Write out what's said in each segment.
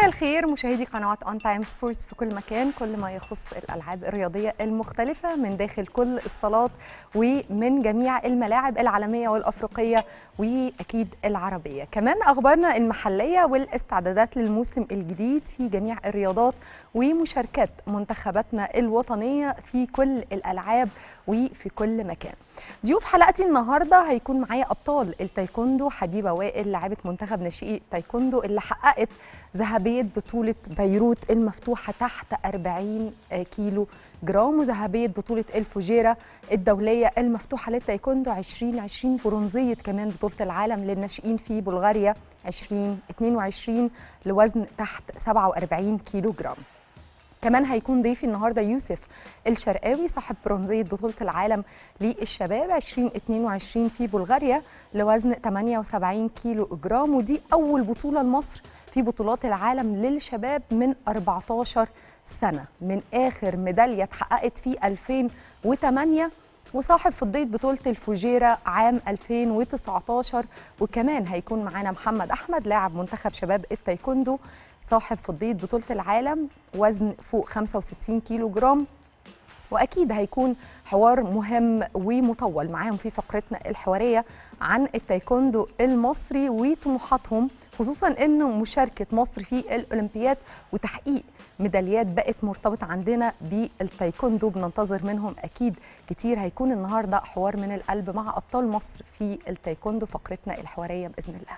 مساء الخير مشاهدي قنوات اون تايم سبورتس في كل مكان. كل ما يخص الالعاب الرياضيه المختلفه من داخل كل الصالات ومن جميع الملاعب العالميه والافريقيه واكيد العربيه. كمان اخبارنا المحليه والاستعدادات للموسم الجديد في جميع الرياضات ومشاركات منتخباتنا الوطنيه في كل الالعاب وفي كل مكان. ضيوف حلقتي النهارده هيكون معايا ابطال التايكوندو. حبيبه وائل لاعبه منتخب ناشئي تايكوندو اللي حققت ذهبيه بطوله بيروت المفتوحه تحت 40 كيلو جرام، وذهبيه بطوله الفجيره الدوليه المفتوحه للتايكوندو 2020، برونزيه كمان بطوله العالم للناشئين في بلغاريا 2022 لوزن تحت 47 كيلو جرام. كمان هيكون ضيفي النهارده يوسف الشرقاوي صاحب برونزيه بطوله العالم للشباب 2022 في بلغاريا لوزن 78 كيلو جرام، ودي اول بطوله لمصر في بطولات العالم للشباب من 14 سنه، من اخر ميداليه اتحققت في 2008، وصاحب فضيه بطوله الفجيره عام 2019. وكمان هيكون معانا محمد احمد لاعب منتخب شباب التايكوندو صاحب فضيه بطوله العالم وزن فوق 65 كيلو جرام. واكيد هيكون حوار مهم ومطول معاهم في فقرتنا الحواريه عن التايكوندو المصري وطموحاتهم، خصوصا انه مشاركه مصر في الاولمبياد وتحقيق ميداليات بقت مرتبطه عندنا بالتايكوندو. بننتظر منهم اكيد كتير. هيكون النهارده حوار من القلب مع ابطال مصر في التايكوندو فقرتنا الحواريه باذن الله.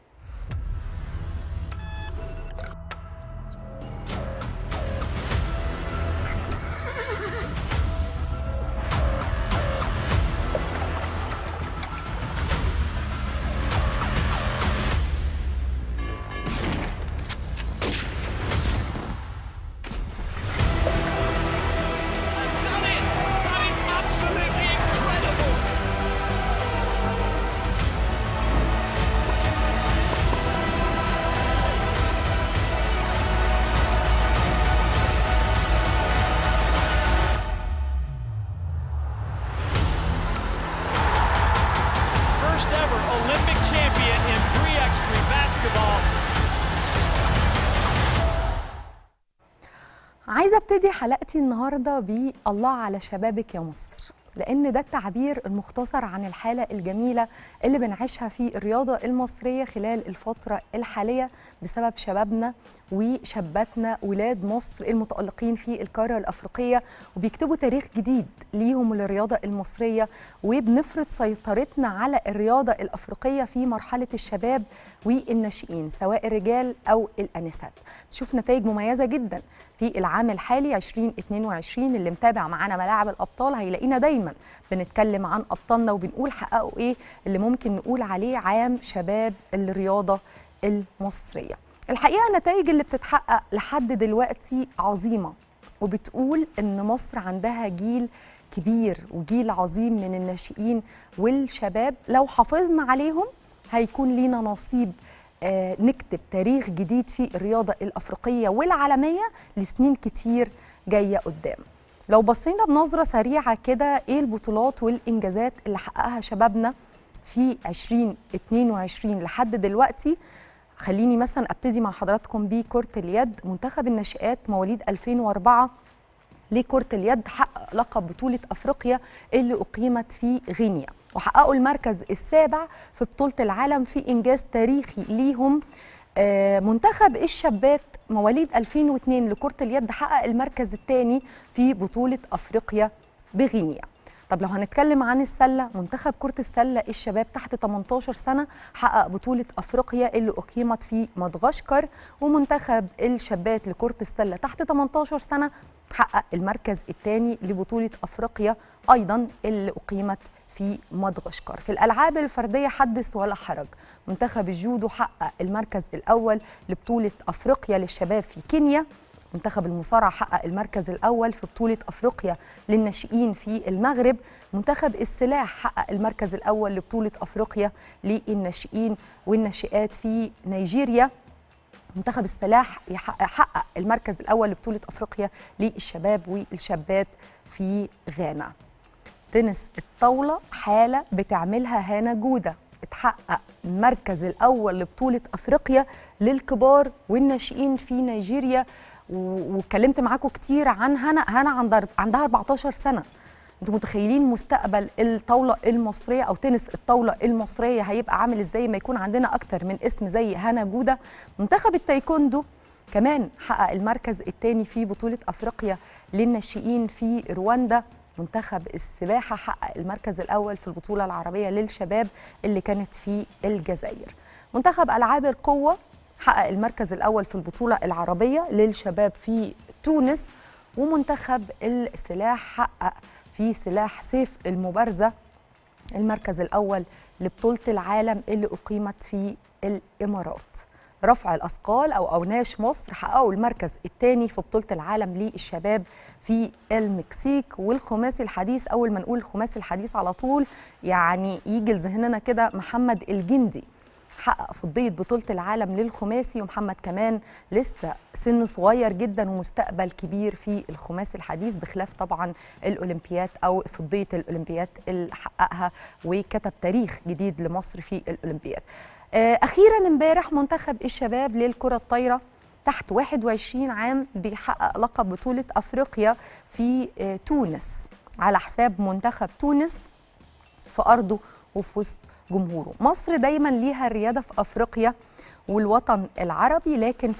عايزة ابتدي حلقتي النهاردة بالله على شبابك يا مصر، لأن ده التعبير المختصر عن الحالة الجميلة اللي بنعيشها في الرياضة المصرية خلال الفترة الحالية بسبب شبابنا وشاباتنا ولاد مصر المتألقين في القارة الأفريقية، وبيكتبوا تاريخ جديد ليهم للرياضة المصرية، وبنفرض سيطرتنا على الرياضة الأفريقية في مرحلة الشباب والناشئين سواء الرجال أو الأنسات. تشوف نتائج مميزة جدا في العام الحالي 2022. اللي متابع معانا ملاعب الأبطال هيلاقينا دايما بنتكلم عن أبطالنا وبنقول حققوا إيه اللي ممكن نقول عليه عام شباب الرياضة المصرية. الحقيقة النتائج اللي بتتحقق لحد دلوقتي عظيمة، وبتقول إن مصر عندها جيل كبير وجيل عظيم من الناشئين والشباب. لو حافظنا عليهم هيكون لينا نصيب نكتب تاريخ جديد في الرياضة الأفريقية والعالمية لسنين كتير جاية قدام. لو بصينا بنظرة سريعة كده إيه البطولات والإنجازات اللي حققها شبابنا في 2022 لحد دلوقتي، خليني مثلا أبتدي مع حضراتكم بكرة اليد. منتخب الناشئات مواليد 2004 لكرة اليد حقق لقب بطولة أفريقيا اللي أقيمت في غينيا، وحققوا المركز السابع في بطولة العالم في إنجاز تاريخي ليهم. منتخب الشابات مواليد 2002 لكرة اليد حقق المركز الثاني في بطولة أفريقيا بغينيا. طب لو هنتكلم عن السلة، منتخب كرة السلة الشباب تحت 18 سنة حقق بطولة أفريقيا اللي أقيمت في مدغشقر، ومنتخب الشابات لكرة السلة تحت 18 سنة حقق المركز الثاني لبطولة أفريقيا أيضا اللي أقيمت في مدغشقر. في الألعاب الفردية حدث ولا حرج، منتخب الجودو حقق المركز الأول لبطولة أفريقيا للشباب في كينيا، منتخب المصارعة حقق المركز الأول في بطولة أفريقيا للناشئين في المغرب، منتخب السلاح حقق المركز الأول لبطولة أفريقيا للناشئين والناشئات في نيجيريا، منتخب السلاح حقق المركز الأول لبطولة أفريقيا للشباب والشابات في غانا. تنس الطاولة حالة بتعملها هانا جودة، اتحقق المركز الأول لبطولة أفريقيا للكبار والناشئين في نيجيريا. واتكلمت معاكم كتير عن هنا عندها 14 سنة. انتوا متخيلين مستقبل الطاولة المصرية أو تنس الطاولة المصرية هيبقى عامل ازاي ما يكون عندنا أكتر من اسم زي هنا جودة. منتخب التايكوندو كمان حقق المركز الثاني في بطولة أفريقيا للناشئين في رواندا. منتخب السباحة حقق المركز الأول في البطولة العربية للشباب اللي كانت في الجزائر. منتخب ألعاب القوة حقق المركز الأول في البطولة العربية للشباب في تونس. ومنتخب السلاح حقق في سلاح سيف المبارزة المركز الأول لبطولة العالم اللي أقيمت في الإمارات. رفع الأثقال أو أوناش مصر حققوا المركز الثاني في بطولة العالم للشباب في المكسيك. والخماسي الحديث، أول ما نقول الخماسي الحديث على طول يعني يجي لذهننا كده محمد الجندي، حقق فضية بطولة العالم للخماسي. ومحمد كمان لسه سنه صغير جدا ومستقبل كبير في الخماسي الحديث، بخلاف طبعا الأولمبياد أو فضية الأولمبياد اللي حققها وكتب تاريخ جديد لمصر في الأولمبياد. أخيرا امبارح منتخب الشباب للكرة الطايرة تحت 21 عام بيحقق لقب بطولة أفريقيا في تونس على حساب منتخب تونس في أرضه وفي وسط جمهوره. مصر دايما ليها الريادة في أفريقيا والوطن العربي، لكن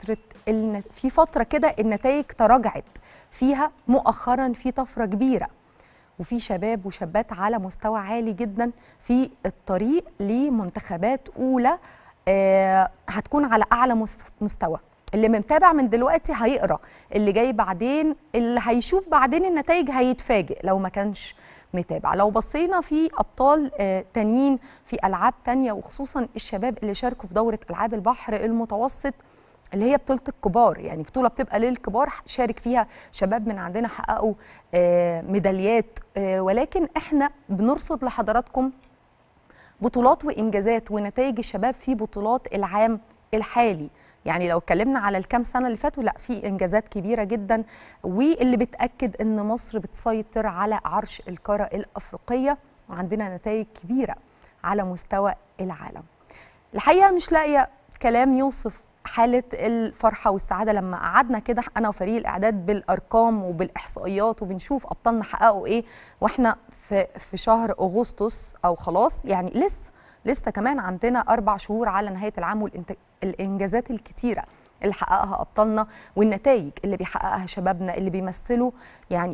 في فترة كده النتائج تراجعت فيها مؤخرا، في طفرة كبيرة وفي شباب وشابات على مستوى عالي جدا في الطريق لمنتخبات أولى هتكون على أعلى مستوى. اللي متابع من دلوقتي هيقرأ اللي جاي بعدين، اللي هيشوف بعدين النتائج هيتفاجئ لو ما كانش متابع. لو بصينا في أبطال تانيين في ألعاب تانية وخصوصا الشباب اللي شاركوا في دورة ألعاب البحر المتوسط اللي هي بطولة الكبار، يعني بطولة بتبقى للكبار شارك فيها شباب من عندنا حققوا ميداليات، ولكن احنا بنرصد لحضراتكم بطولات وإنجازات ونتائج الشباب في بطولات العام الحالي. يعني لو اتكلمنا على الكام سنة اللي فاتوا، لا في إنجازات كبيرة جدا واللي بتأكد إن مصر بتسيطر على عرش القارة الأفريقية وعندنا نتائج كبيرة على مستوى العالم. الحقيقة مش لاقية كلام يوصف حالة الفرحة والسعادة لما قعدنا كده أنا وفريق الإعداد بالأرقام وبالإحصائيات وبنشوف أبطالنا حققوا إيه، وإحنا في شهر أغسطس أو خلاص يعني لسه كمان عندنا 4 شهور على نهاية العام، والإنجازات الكتيرة اللي حققها أبطالنا والنتائج اللي بيحققها شبابنا اللي بيمثلوا يعني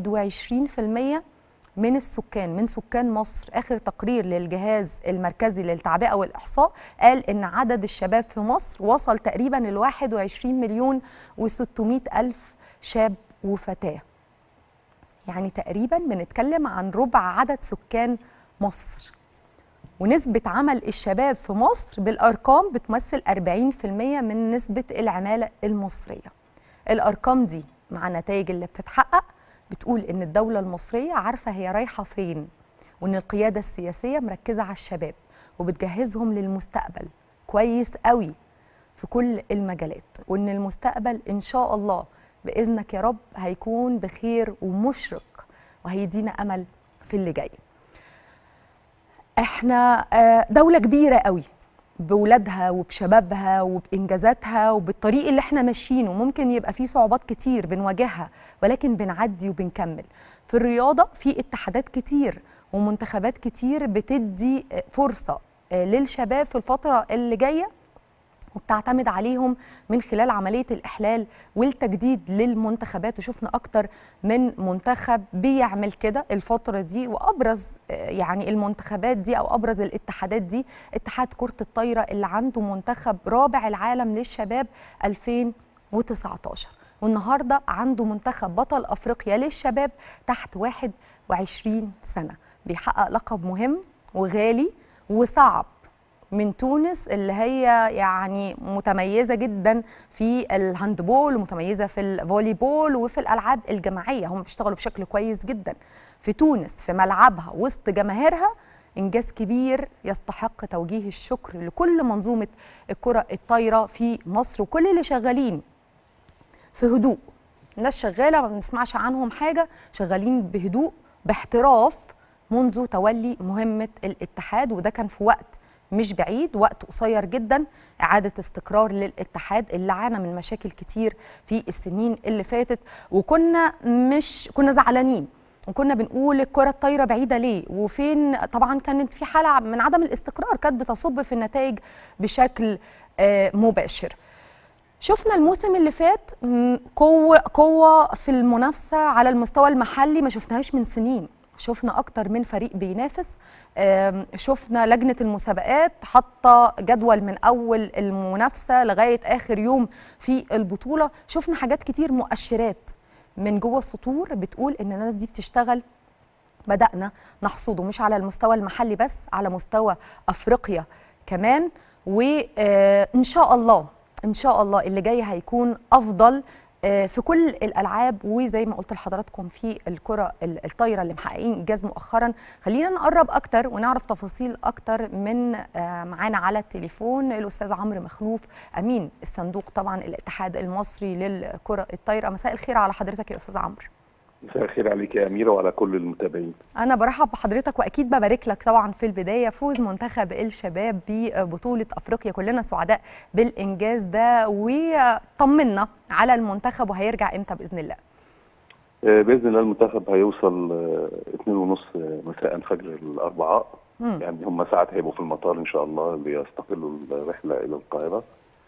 21% من سكان مصر. آخر تقرير للجهاز المركزي للتعبئة والإحصاء قال إن عدد الشباب في مصر وصل تقريبا ل 21,600,000 شاب وفتاة، يعني تقريبا بنتكلم عن ربع عدد سكان مصر. ونسبة عمل الشباب في مصر بالأرقام بتمثل 40% من نسبة العمالة المصرية. الأرقام دي مع النتائج اللي بتتحقق بتقول إن الدولة المصرية عارفة هي رايحة فين، وإن القيادة السياسية مركزة على الشباب وبتجهزهم للمستقبل كويس قوي في كل المجالات، وإن المستقبل إن شاء الله بإذنك يا رب هيكون بخير ومشرق وهيدينا أمل في اللي جاي. احنا دولة كبيرة قوي بولادها وبشبابها وبإنجازاتها وبالطريق اللي احنا ماشيينه. ممكن يبقى فيه صعوبات كتير بنواجهها ولكن بنعدي وبنكمل. في الرياضة في اتحادات كتير ومنتخبات كتير بتدي فرصة للشباب في الفترة اللي جاية وبتعتمد عليهم من خلال عملية الإحلال والتجديد للمنتخبات. وشفنا أكتر من منتخب بيعمل كده الفترة دي، وأبرز يعني المنتخبات دي أو أبرز الاتحادات دي اتحاد كرة الطايرة اللي عنده منتخب رابع العالم للشباب 2019، والنهاردة عنده منتخب بطل أفريقيا للشباب تحت 21 سنة بيحقق لقب مهم وغالي وصعب من تونس اللي هي يعني متميزة جدا في الهاندبول ومتميزة في الفولي بول وفي الألعاب الجماعية. هم بيشتغلوا بشكل كويس جدا في تونس في ملعبها وسط جماهيرها. إنجاز كبير يستحق توجيه الشكر لكل منظومة الكرة الطايرة في مصر وكل اللي شغالين في هدوء. الناس شغالة ما بنسمعش عنهم حاجة، شغالين بهدوء باحتراف منذ تولي مهمة الاتحاد، وده كان في وقت مش بعيد، وقت قصير جدا، إعادة استقرار للاتحاد اللي عانى من مشاكل كتير في السنين اللي فاتت. وكنا كنا زعلانين، وكنا بنقول الكرة الطايرة بعيدة ليه وفين. طبعا كانت في حالة من عدم الاستقرار كانت بتصب في النتائج بشكل مباشر. شفنا الموسم اللي فات قوة في المنافسة على المستوى المحلي ما شفناهاش من سنين. شفنا أكتر من فريق بينافس، شفنا لجنة المسابقات حاطة جدول من أول المنافسة لغاية آخر يوم في البطولة. شفنا حاجات كتير، مؤشرات من جوه السطور بتقول إن الناس دي بتشتغل. بدأنا نحصده مش على المستوى المحلي بس، على مستوى أفريقيا كمان. وإن شاء الله إن شاء الله اللي جاي هيكون أفضل في كل الألعاب. وزي ما قلت لحضراتكم في الكرة الطايرة اللي محققين إنجاز مؤخرا. خلينا نقرب أكتر ونعرف تفاصيل أكتر من معانا على التليفون الأستاذ عمرو مخلوف، أمين الصندوق طبعا الاتحاد المصري للكرة الطايرة. مساء الخير على حضرتك يا أستاذ عمرو. مساء الخير عليك يا أميرة وعلى كل المتابعين. أنا برحب بحضرتك وأكيد ببارك لك طبعا في البداية فوز منتخب الشباب ببطولة أفريقيا. كلنا سعداء بالإنجاز ده، وطمنا على المنتخب وهيرجع إمتى بإذن الله؟ بإذن الله المنتخب هيوصل 2:30 مساء فجر الأربعاء. يعني هم ساعات هيبقوا في المطار إن شاء الله ليستقلوا الرحلة إلى القاهرة.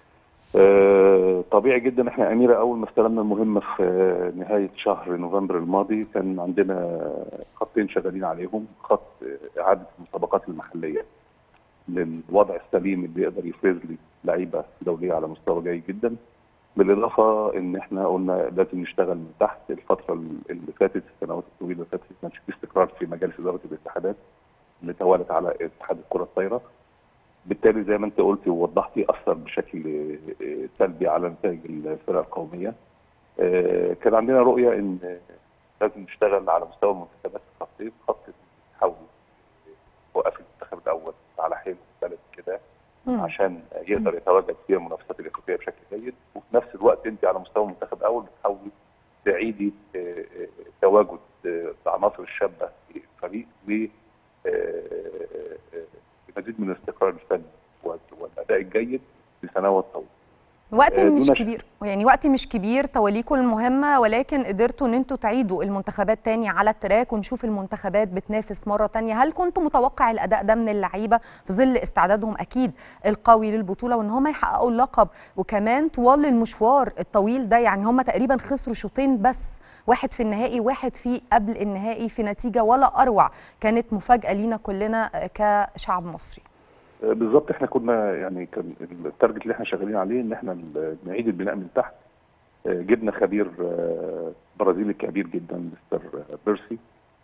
طبيعي جدا. احنا أميرة أول ما استلمنا المهمة في نهاية شهر نوفمبر الماضي كان عندنا خطين شغالين عليهم. خط إعادة المسابقات المحلية للوضع السليم اللي يقدر يفرز لي لعيبة دولية على مستوى جيد جدا، بالإضافة إن احنا قلنا لازم نشتغل من تحت. الفترة اللي فاتت، السنوات الطويلة اللي فاتت، ما كانش في استقرار في مجالس إدارة الاتحادات اللي توالت على اتحاد الكرة الطايرة. بالتالي زي ما انت قلتي ووضحتي اثر بشكل سلبي على نتائج الفرق القوميه. كان عندنا رؤيه ان لازم نشتغل على مستوى المنتخبات في خطين. خط نحاول نوقف المنتخب الاول على حيله بلد كده عشان يقدر يتواجد في المنافسات الافريقيه بشكل جيد، وفي نفس الوقت انت على مستوى المنتخب الاول بتحاولي تعيدي تواجد العناصر الشابه في الفريق مزيد من الاستقرار الفني والاداء الجيد لسنوات طويله. وقت مش كبير، يعني وقت مش كبير توليكم المهمه، ولكن قدرتوا ان انتوا تعيدوا المنتخبات تاني على التراك ونشوف المنتخبات بتنافس مره تانيه. هل كنتوا متوقع الاداء ده من اللعيبه في ظل استعدادهم اكيد القوي للبطوله وان هم يحققوا اللقب؟ وكمان طوال المشوار الطويل ده، يعني هم تقريبا خسروا شوطين بس، واحد في النهائي واحد في قبل النهائي، في نتيجه ولا اروع. كانت مفاجاه لينا كلنا كشعب مصري. بالظبط. احنا كنا يعني كان التارجت اللي احنا شغالين عليه ان احنا نعيد البناء من تحت. جبنا خبير برازيلي كبير جدا مستر بيرسي،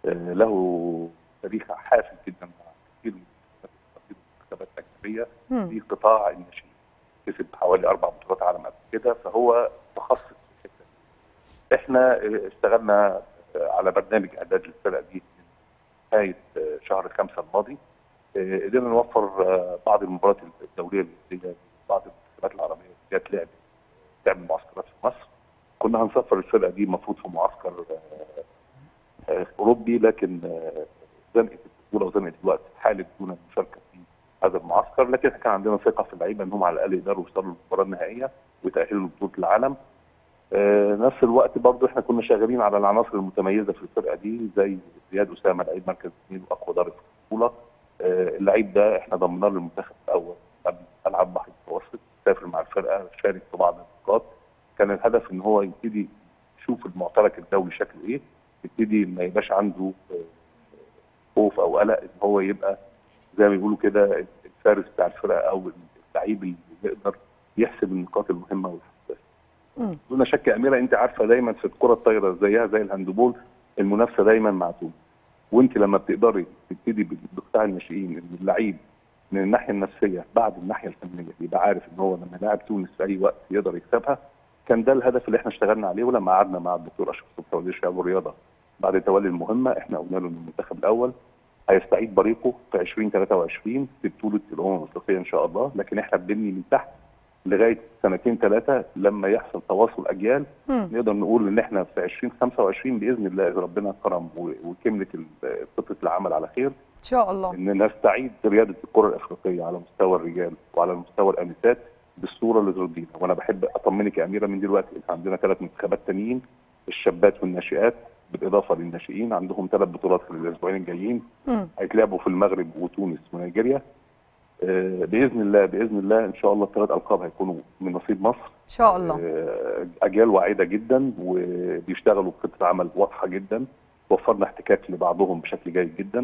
له تاريخ حافل جدا مع كثير من المنتخبات الاجنبيه في قطاع الناشئين. كسب حوالي 4 بطولات عالم قبل كده، فهو متخصص في الحته دي. احنا اشتغلنا على برنامج اعداد للفرقه دي من نهايه شهر 5 الماضي. قدرنا نوفر بعض المباريات الدوليه اللي بعض المنتخبات العربيه اللي جت لعبت تعمل معسكرات في مصر. كنا هنسافر الفرقه دي المفروض في معسكر اوروبي، لكن زنقت البطوله وزنقت الوقت حالت دون المشاركه في هذا المعسكر. لكن كان عندنا ثقه في اللعيبه انهم على الاقل يقدروا يوصلوا للمباراه النهائيه ويتاهلوا لبطوله العالم. نفس الوقت برضه احنا كنا شغالين على العناصر المتميزه في الفرقه دي زي زياد اسامه لعيب مركز 2 واقوى ضارب في البطوله. اللعيب ده احنا ضمناه للمنتخب الاول قبل العاب بحر المتوسط، سافر مع الفرقه، شارك في بعض النقاط. كان الهدف ان هو يبتدي يشوف المعترك الدولي شكله ايه، يبتدي ما يبقاش عنده خوف او قلق ان هو يبقى زي ما بيقولوا كده الفارس بتاع الفرقه او اللعيب اللي يقدر يحسب النقاط المهمه والحساسه. دون شك يا اميره، انت عارفه دايما في الكره الطايره زيها زي الهاندبول المنافسه دايما معتومه. وانت لما بتقدري تبتدي بقطاع الناشئين ان اللعيب من الناحيه النفسيه بعد الناحيه الفنيه يبقى عارف ان هو لما لاعب تونس في اي وقت يقدر يكسبها. كان ده الهدف اللي احنا اشتغلنا عليه. ولما قعدنا مع الدكتور اشرف صبحي وزير الشباب والرياضه بعد تولي المهمه، احنا قلنا له ان المنتخب الاول هيستعيد بريقه في 2023 في بطوله الامم الافريقيه ان شاء الله. لكن احنا بنبني من تحت لغايه سنتين ثلاثه لما يحصل تواصل اجيال نقدر نقول ان احنا في 2025 باذن الله اذا ربنا كرم وكملت خطه العمل على خير ان شاء الله ان نستعيد رياده الكره الافريقيه على مستوى الرجال وعلى مستوى الانسات بالصوره اللي ترضينا. وانا بحب اطمنك يا اميره من دلوقتي احنا عندنا 3 منتخبات تانيين، الشابات والناشئات بالاضافه للناشئين، عندهم 3 بطولات في الاسبوعين الجايين هيتلعبوا في المغرب وتونس ونيجيريا. باذن الله ان شاء الله ال3 القاب هيكونوا من نصيب مصر ان شاء الله. اجيال واعده جدا وبيشتغلوا بخطه عمل واضحه جدا، وفرنا احتكاك لبعضهم بشكل جيد جدا.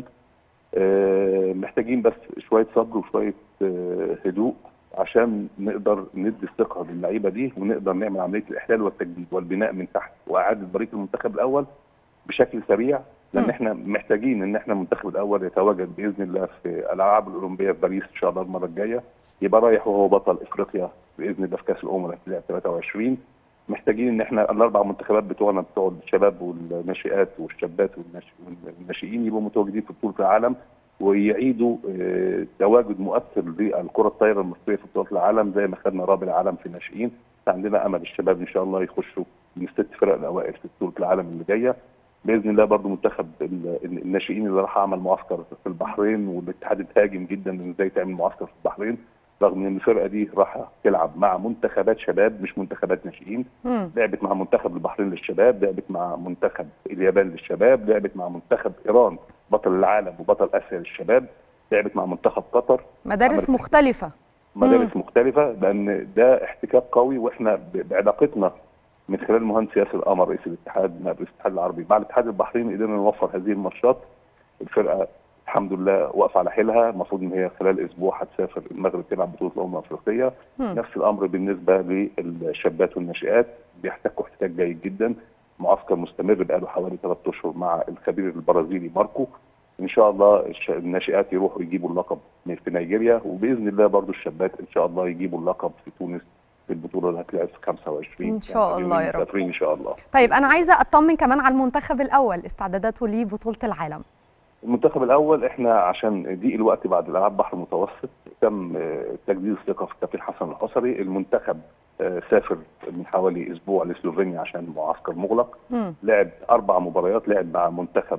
محتاجين بس شويه صبر وشويه هدوء عشان نقدر ندي الثقه للعيبه دي ونقدر نعمل عمليه الاحلال والتجديد والبناء من تحت واعاده بريق المنتخب الاول بشكل سريع، لان احنا محتاجين ان احنا المنتخب الاول يتواجد باذن الله في الالعاب الاولمبيه في باريس ان شاء الله المره الجايه، يبقى رايح وهو بطل افريقيا باذن الله في كاس الامم اللي هتلعب 23. محتاجين ان احنا ال4 منتخبات بتوعنا بتوع الشباب والناشئات والشابات والناشئين يبقوا متواجدين في بطوله العالم ويعيدوا تواجد مؤثر للكره الطايره المصريه في بطولات العالم زي ما خدنا رابع العالم في الناشئين. عندنا امل الشباب ان شاء الله يخشوا من ال6 فرق الاوائل في بطوله العالم اللي جايه باذن الله. برضو منتخب الناشئين اللي راح عمل معسكر في البحرين والاتحاد اتهاجم جدا ان ازاي تعمل معسكر في البحرين رغم ان الفرقه دي راح تلعب مع منتخبات شباب مش منتخبات ناشئين. لعبت مع منتخب البحرين للشباب، لعبت مع منتخب اليابان للشباب، لعبت مع منتخب ايران بطل العالم وبطل اسيا للشباب، لعبت مع منتخب قطر. مدارس مختلفه مختلفه لان ده احتكاك قوي، واحنا بعلاقتنا من خلال المهندس ياسر قمر رئيس الاتحاد نائب رئيس الاتحاد العربي مع الاتحاد البحريني قدرنا نوفر هذه الماتشات. الفرقه الحمد لله واقفه على حيلها، المفروض ان هي خلال اسبوع هتسافر المغرب تلعب بطوله الامم الافريقيه. نفس الامر بالنسبه للشابات والناشئات بيحتكوا احتكاك جيد جدا، معسكر مستمر بقاله حوالي 3 اشهر مع الخبير البرازيلي ماركو. ان شاء الله الناشئات يروحوا يجيبوا اللقب في نيجيريا، وباذن الله برضو الشابات ان شاء الله يجيبوا اللقب في تونس في البطوله اللي هتلعب في 25 ان شاء الله يا رب. ان شاء الله. طيب انا عايزه اطمن كمان على المنتخب الاول استعداداته لبطوله العالم. المنتخب الاول احنا عشان ضيق الوقت بعد العاب بحر المتوسط تم تجديد الثقه في الكابتن حسن الحصري. المنتخب سافر من حوالي اسبوع لسلوفينيا عشان معسكر مغلق. لعب 4 مباريات، لعب مع منتخب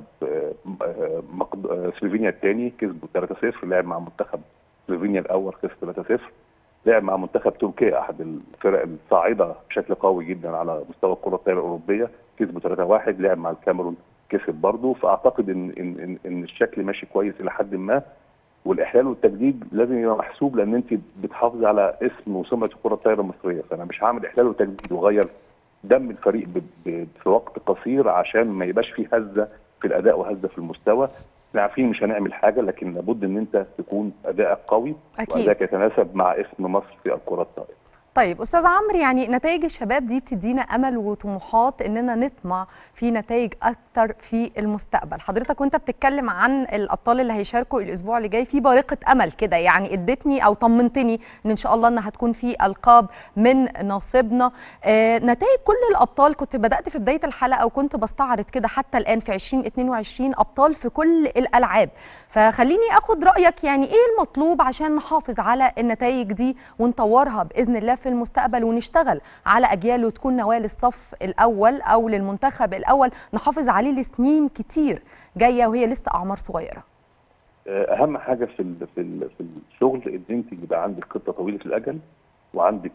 سلوفينيا الثاني كسبوا 3-0، لعب مع منتخب سلوفينيا الاول خسر 3-0، لعب مع منتخب تركيا احد الفرق الصاعده بشكل قوي جدا على مستوى الكره الطايره الاوروبيه كسبوا 3-1، لعب مع الكاميرون كسب برضه. فاعتقد ان الشكل ماشي كويس الى حد ما، والاحلال والتجديد لازم يبقى محسوب لان انت بتحافظي على اسم وسمعه الكره الطايره المصريه، فانا مش هعمل احلال وتجديد واغير دم الفريق في وقت قصير عشان ما يبقاش فيه هزه في الاداء وهزه في المستوى. احنا عارفين مش هنعمل حاجه، لكن لابد ان انت تكون ادائك قوي وادائك يتناسب مع اسم مصر في الكره الطايره. طيب استاذ عمرو، يعني نتائج الشباب دي تدينا امل وطموحات اننا نطمع في نتائج اكتر في المستقبل. حضرتك وانت بتتكلم عن الابطال اللي هيشاركوا الاسبوع اللي جاي في بارقه امل كده، يعني ادتني او طمنتني ان شاء الله ان هتكون في القاب من نصيبنا. نتائج كل الابطال، كنت بدات في بدايه الحلقه وكنت بستعرض كده حتى الان في 2022 ابطال في كل الالعاب، فخليني اخد رايك يعني ايه المطلوب عشان نحافظ على النتائج دي ونطورها باذن الله في المستقبل ونشتغل على اجيال وتكون نواه للصف الاول او للمنتخب الاول نحافظ عليه لسنين كتير جايه وهي لسه اعمار صغيره. اهم حاجه في الشغل ان انت يبقى عندك خطه طويله الاجل وعندك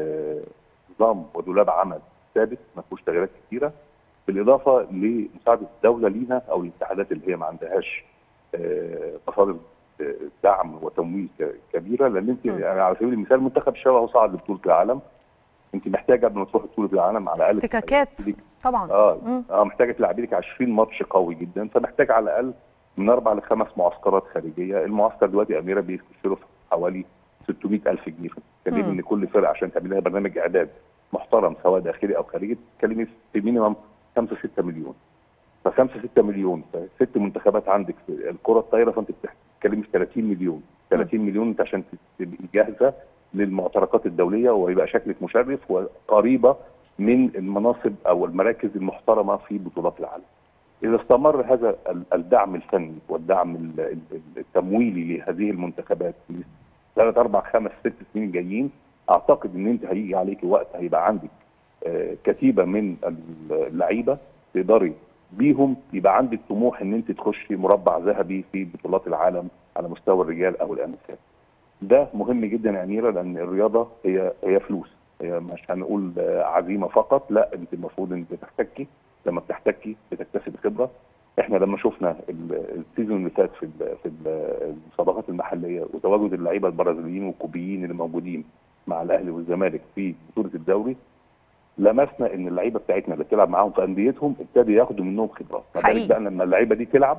نظام ودولاب عمل ثابت ما فيهوش تغييرات كثيره، بالاضافه لمساعده الدوله لينا او الاتحادات اللي هي ما عندهاش مصادر دعم وتمويل كبيره. لان انت على سبيل المثال منتخب الشباب هو صعد لبطوله العالم، انت محتاجه قبل ما تروح بطوله العالم على الاقل احتكاكات طبعا محتاجه تلعبي لك 20 ماتش قوي جدا، فمحتاج على الاقل من 4 ل 5 معسكرات خارجيه. المعسكر دلوقتي اميره بيخش له حوالي 600,000 جنيه، فبتتكلمي ان كل فرقه عشان تعمل لها برنامج اعداد محترم سواء داخلي او خارجي بتتكلمي في مينيمم 5-6 مليون. ف5-6 مليون ف6 منتخبات عندك في الكره الطايره، فانت بتتكلمي في 30 مليون. 30 مليون انت عشان تبقي جاهزه للمعتركات الدوليه ويبقى شكلك مشرف وقريبه من المناصب او المراكز المحترمه في بطولات العالم. اذا استمر هذا الدعم الفني والدعم التمويلي لهذه المنتخبات في 3 4 5 6 سنين جايين، اعتقد ان انت هيجي عليك وقت هيبقى عندك كتيبه من اللعيبه تقدري بيهم يبقى عندك طموح ان انت تخشي مربع ذهبي في بطولات العالم على مستوى الرجال او الانسات. ده مهم جدا يا اميره، لان الرياضه هي فلوس، هي مش هنقول عزيمه فقط، لا انت المفروض انت تحتكي، لما بتحتكي بتكتسب خبره. احنا لما شفنا السيزون اللي فات في المسابقات المحليه وتواجد اللعيبه البرازيليين والكوبيين اللي موجودين مع الاهلي والزمالك في بطوله الدوري، لمسنا ان اللعيبه بتاعتنا اللي بتلعب معاهم في انديتهم ابتدوا ياخدوا منهم خبرات. فبالك بقى لما اللعيبه دي تلعب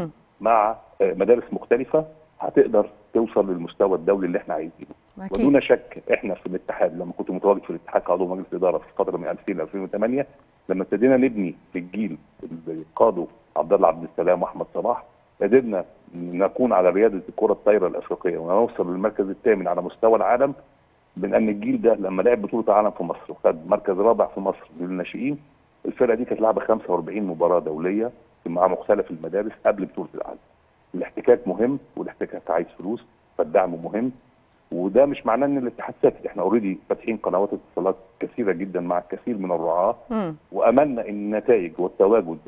مع مدارس مختلفه هتقدر توصل للمستوى الدولي اللي احنا عايزينه. ودون شك احنا في الاتحاد لما كنت متواجد في الاتحاد كعضو مجلس اداره في الفتره من 2000 ل 2008 لما ابتدينا نبني في الجيل اللي قاده عبد الله عبد السلام واحمد صلاح، قدرنا نكون على رياده الكره الطايره الافريقيه ونوصل للمركز الثامن على مستوى العالم، من ان الجيل ده لما لعب بطوله العالم في مصر وخد مركز رابع في مصر للناشئين، الفرقه دي كانت لعبه 45 مباراه دوليه مع مختلف المدارس قبل بطوله العالم. الاحتكاك مهم، والاحتكاك عايز فلوس، فالدعم مهم. وده مش معناه ان الاتحاد ساكت، احنا اوريدي فاتحين قنوات اتصالات كثيره جدا مع الكثير من الرعاه، واملنا ان النتائج والتواجد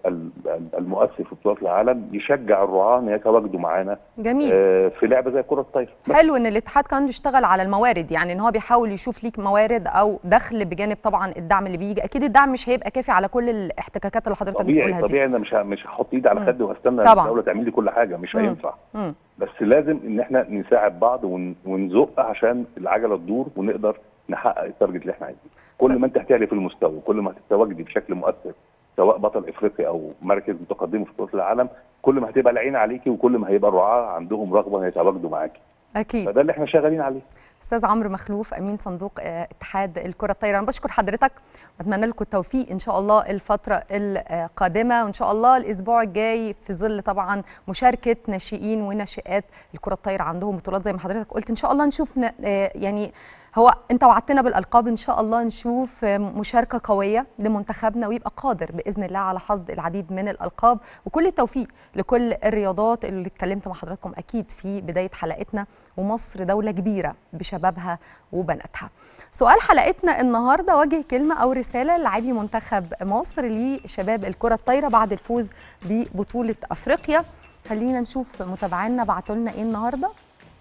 المؤثر في بطولات العالم يشجع الرعاه ان يتواجدوا معانا. جميل. في لعبه زي كره الطايره. حلو ان الاتحاد كمان بيشتغل على الموارد، يعني ان هو بيحاول يشوف ليك موارد او دخل بجانب طبعا الدعم اللي بيجي. اكيد الدعم مش هيبقى كافي على كل الاحتكاكات اللي حضرتك بتقولها دي. طبيعي انا مش هحط ايدي على خدي وهستنى الدوله تعمل لي كل حاجه، مش هينفع. بس لازم ان احنا نساعد بعض ونزق عشان العجله تدور ونقدر نحقق التارجت اللي احنا عايزينه. كل ما انت هتعلي في المستوى وكل ما هتتواجدي بشكل مؤثر سواء بطل افريقيا او مركز متقدم في بطولات العالم، كل ما هتبقى العين عليكي وكل ما هيبقى الرعاه عندهم رغبه ان يتواجدوا معاكي. اكيد. فده اللي احنا شغالين عليه. استاذ عمرو مخلوف امين صندوق اتحاد الكره الطايره، انا بشكر حضرتك واتمنى لكم التوفيق ان شاء الله الفتره القادمه، وان شاء الله الاسبوع الجاي في ظل طبعا مشاركه ناشئين وناشئات الكره الطايره عندهم بطولات زي ما حضرتك قلت، ان شاء الله نشوف يعني هو انت وعدتنا بالالقاب، ان شاء الله نشوف مشاركه قويه لمنتخبنا ويبقى قادر باذن الله على حصد العديد من الالقاب. وكل التوفيق لكل الرياضات اللي اتكلمت مع حضراتكم اكيد في بدايه حلقتنا. ومصر دوله كبيره بشبابها وبناتها. سؤال حلقتنا النهارده، وجه كلمه او رساله للاعبي منتخب مصر لشباب الكره الطايره بعد الفوز ببطوله افريقيا. خلينا نشوف متابعينا بعتوا لنا ايه النهارده.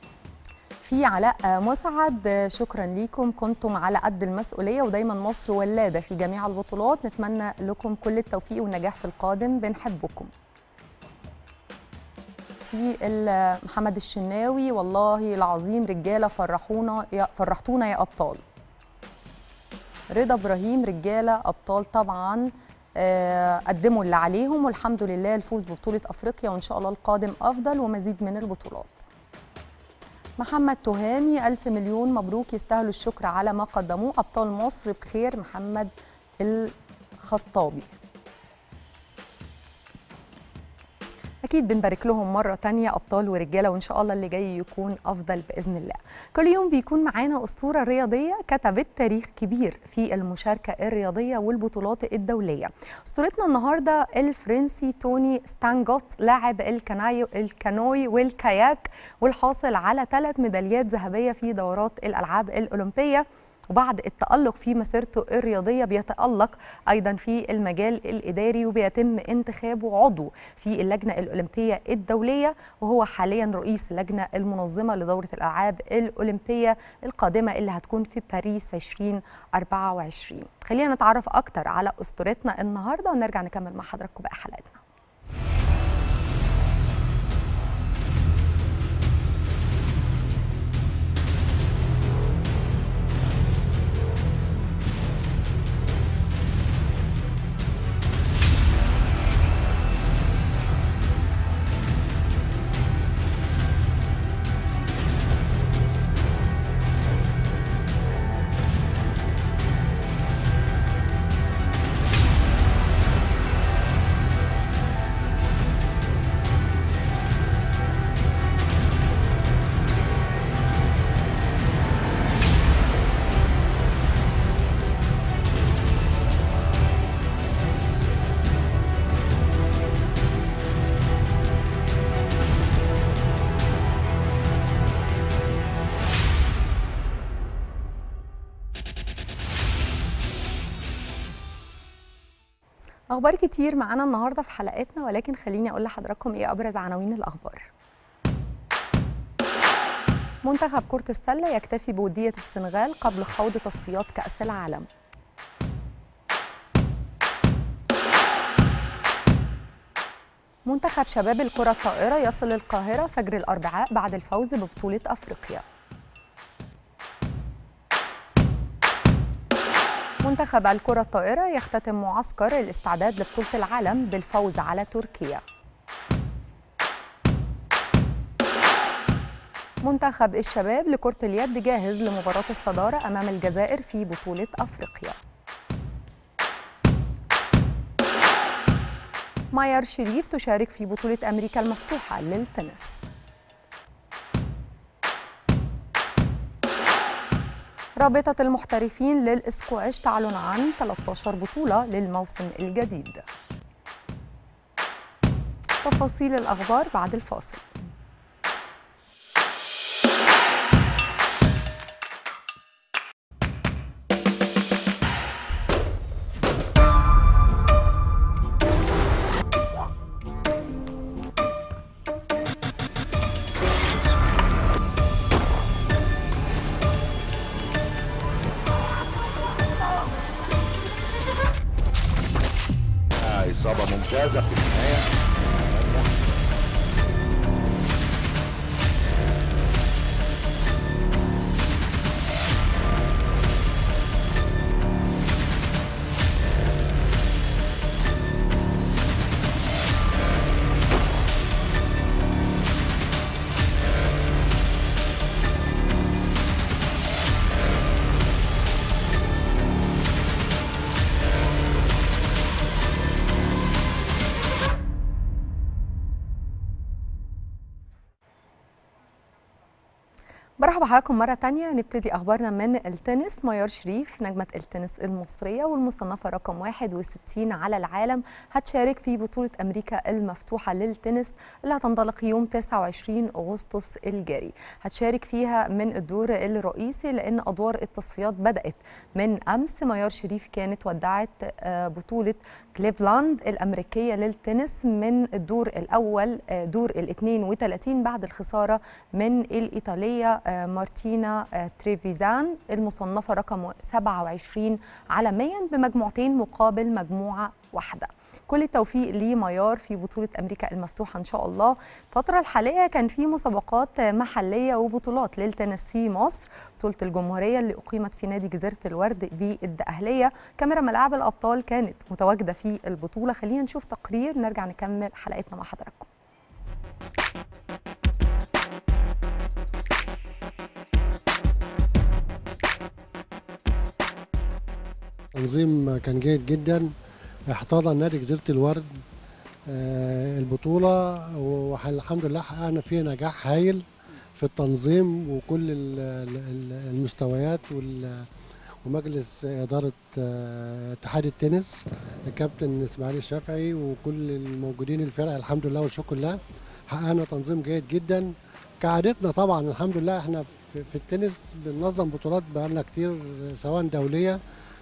في علاء مسعد، شكرا ليكم، كنتم على قد المسؤولية ودايما مصر ولادة في جميع البطولات، نتمنى لكم كل التوفيق والنجاح في القادم، بنحبكم. في محمد الشناوي، والله العظيم رجالة فرحتونا يا أبطال. رضا إبراهيم، رجالة أبطال طبعا، قدموا اللي عليهم والحمد لله الفوز ببطولة أفريقيا، وإن شاء الله القادم أفضل ومزيد من البطولات. محمد تهامي، 1000 مليون مبروك، يستاهلوا الشكر على ما قدموه، أبطال مصر بخير. محمد الخطابي، أكيد بنبارك لهم مرة تانية أبطال ورجالة، وإن شاء الله اللي جاي يكون أفضل بإذن الله. كل يوم بيكون معانا أسطورة رياضية كتبت تاريخ كبير في المشاركة الرياضية والبطولات الدولية. أسطورتنا النهاردة الفرنسي توني ستانغوت، لاعب الكانوي والكاياك، والحاصل على 3 ميداليات ذهبية في دورات الألعاب الأولمبية. وبعد التألق في مسيرته الرياضية بيتألق أيضا في المجال الإداري، وبيتم انتخابه عضو في اللجنة الأولمبية الدولية، وهو حاليا رئيس اللجنة المنظمة لدورة الألعاب الأولمبية القادمة اللي هتكون في باريس 2024. خلينا نتعرف أكتر على أسطورتنا النهاردة ونرجع نكمل مع حضراتكم بقى حلقتنا. اخبار كتير معانا النهارده في حلقتنا، ولكن خليني اقول لحضراتكم ايه ابرز عناوين الاخبار. منتخب كرة السلة يكتفي بودية السنغال قبل خوض تصفيات كأس العالم. منتخب شباب الكرة الطائرة يصل القاهرة فجر الأربعاء بعد الفوز ببطولة أفريقيا. منتخب الكرة الطائرة يختتم معسكر الاستعداد لبطولة العالم بالفوز على تركيا. منتخب الشباب لكرة اليد جاهز لمباراة الصدارة أمام الجزائر في بطولة أفريقيا. مايار شريف تشارك في بطولة أمريكا المفتوحة للتنس. رابطة المحترفين للإسكواش تعلن عن 13 بطولة للموسم الجديد. تفاصيل الأخبار بعد الفاصل. إصابة ممتازة في النهاية. برحب بحضراتكم مرة تانية. نبتدي أخبارنا من التنس. مايار شريف نجمة التنس المصرية والمصنفة رقم 61 على العالم هتشارك في بطولة أمريكا المفتوحة للتنس اللي هتنطلق يوم 29 أغسطس الجاري. هتشارك فيها من الدور الرئيسي لأن أدوار التصفيات بدأت من أمس. مايار شريف كانت ودعت بطولة كليفلاند الأمريكية للتنس من الدور الأول دور ال 32 بعد الخسارة من الإيطالية مارتينا تريفيزان المصنفة رقم 27 عالميا بمجموعتين مقابل مجموعة واحدة. كل التوفيق لمايار في بطولة أمريكا المفتوحة إن شاء الله. الفترة الحالية كان في مسابقات محلية وبطولات للتنس في مصر. بطولة الجمهورية اللي أقيمت في نادي جزيرة الورد بالدقهلية، كاميرا ملاعب الأبطال كانت متواجدة في البطولة. خلينا نشوف تقرير نرجع نكمل حلقتنا مع حضراتكم. تنظيم كان جيد جدا. احتضن نادي جزيرة الورد البطولة، والحمد لله حققنا فيها نجاح هايل في التنظيم وكل المستويات ومجلس إدارة اتحاد التنس الكابتن إسماعيل الشافعي وكل الموجودين الفرق. الحمد لله والشكر لله حققنا تنظيم جيد جدا كعادتنا. طبعا الحمد لله احنا في التنس بننظم بطولات بقالنا كتير سواء دولية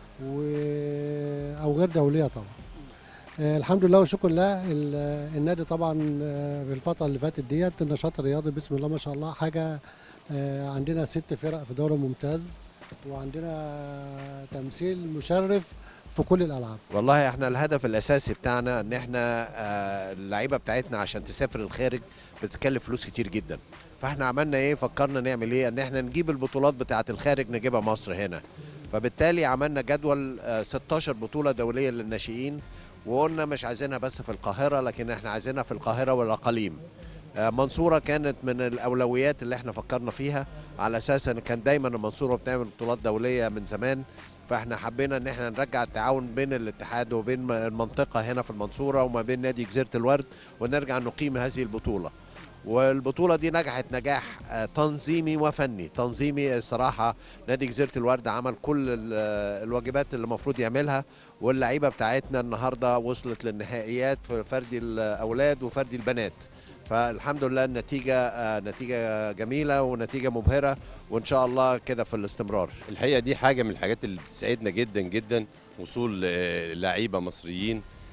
أو غير دولية طبعا. الحمد لله والشكر لله. النادي طبعا في الفترة اللي فاتت ديت النشاط الرياضي بسم الله ما شاء الله حاجة. عندنا 6 فرق في دوري ممتاز وعندنا تمثيل مشرف في كل الألعاب. والله احنا الهدف الأساسي بتاعنا ان احنا اللعيبة بتاعتنا عشان تسافر الخارج بتتكلف فلوس كتير جدا. فاحنا عملنا ايه؟ فكرنا نعمل ايه؟ ان احنا نجيب البطولات بتاعت الخارج نجيبها مصر هنا. فبالتالي عملنا جدول 16 بطولة دولية للناشئين، وقلنا مش عايزينها بس في القاهرة لكن احنا عايزينها في القاهرة والأقاليم. منصورة كانت من الأولويات اللي احنا فكرنا فيها على أساس ان كان دايما المنصورة بتعمل بطولات دولية من زمان. فاحنا حبينا ان احنا نرجع التعاون بين الاتحاد وبين المنطقة هنا في المنصورة وما بين نادي جزيرة الورد ونرجع نقيم هذه البطولة. والبطولة دي نجحت نجاح تنظيمي وفني. تنظيمي الصراحة نادي جزيرة الورد عمل كل الواجبات اللي المفروض يعملها، واللعيبة بتاعتنا النهاردة وصلت للنهائيات في فردي الأولاد وفردي البنات. فالحمد لله النتيجة نتيجة جميلة ونتيجة مبهرة، وإن شاء الله كده في الاستمرار. الحقيقة دي حاجة من الحاجات اللي بتسعدنا جدا جدا، وصول لعيبة مصريين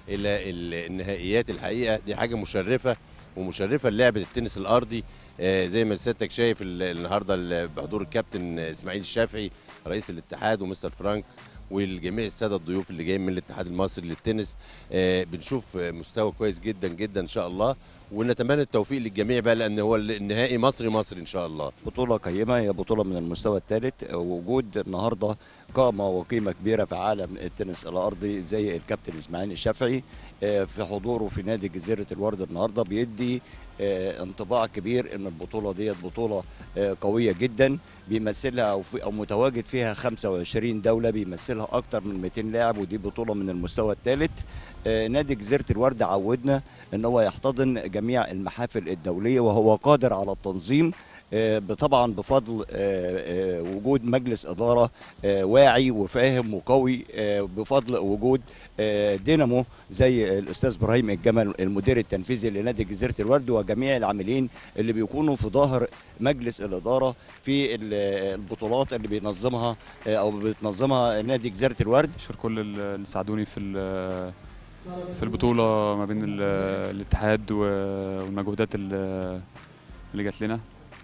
الى النهائيات. الحقيقه دي حاجه مشرفه ومشرفه للعبه التنس الارضي. زي ما سيادتك شايف النهارده بحضور الكابتن اسماعيل الشافعي رئيس الاتحاد ومستر فرانك والجميع الساده الضيوف اللي جايين من الاتحاد المصري للتنس. بنشوف مستوى كويس جدا جدا ان شاء الله، ونتمنى التوفيق للجميع بقى، لان هو النهائي مصري ان شاء الله. بطوله قيمه، هي بطوله من المستوى الثالث. وجود النهارده قامه وقيمه كبيره في عالم التنس الارضي زي الكابتن اسماعيل الشافعي في حضوره في نادي جزيره الورد النهارده بيدي انطباع كبير ان البطوله ديت بطوله قويه جدا، بيمثلها او متواجد فيها 25 دوله، بيمثلها اكتر من 200 لاعب، ودي بطوله من المستوى الثالث. نادي جزيره الورد عودنا ان هو يحتضن جميع المحافل الدوليه، وهو قادر على التنظيم طبعا بفضل وجود مجلس اداره واعي وفاهم وقوي، بفضل وجود دينامو زي الاستاذ ابراهيم الجمل المدير التنفيذي لنادي جزيره الورد، وجميع العاملين اللي بيكونوا في ظهر مجلس الاداره في البطولات اللي بينظمها او بتنظمها نادي جزيره الورد. اشكر كل اللي ساعدوني في البطوله ما بين الاتحاد والمجهودات اللي جات لنا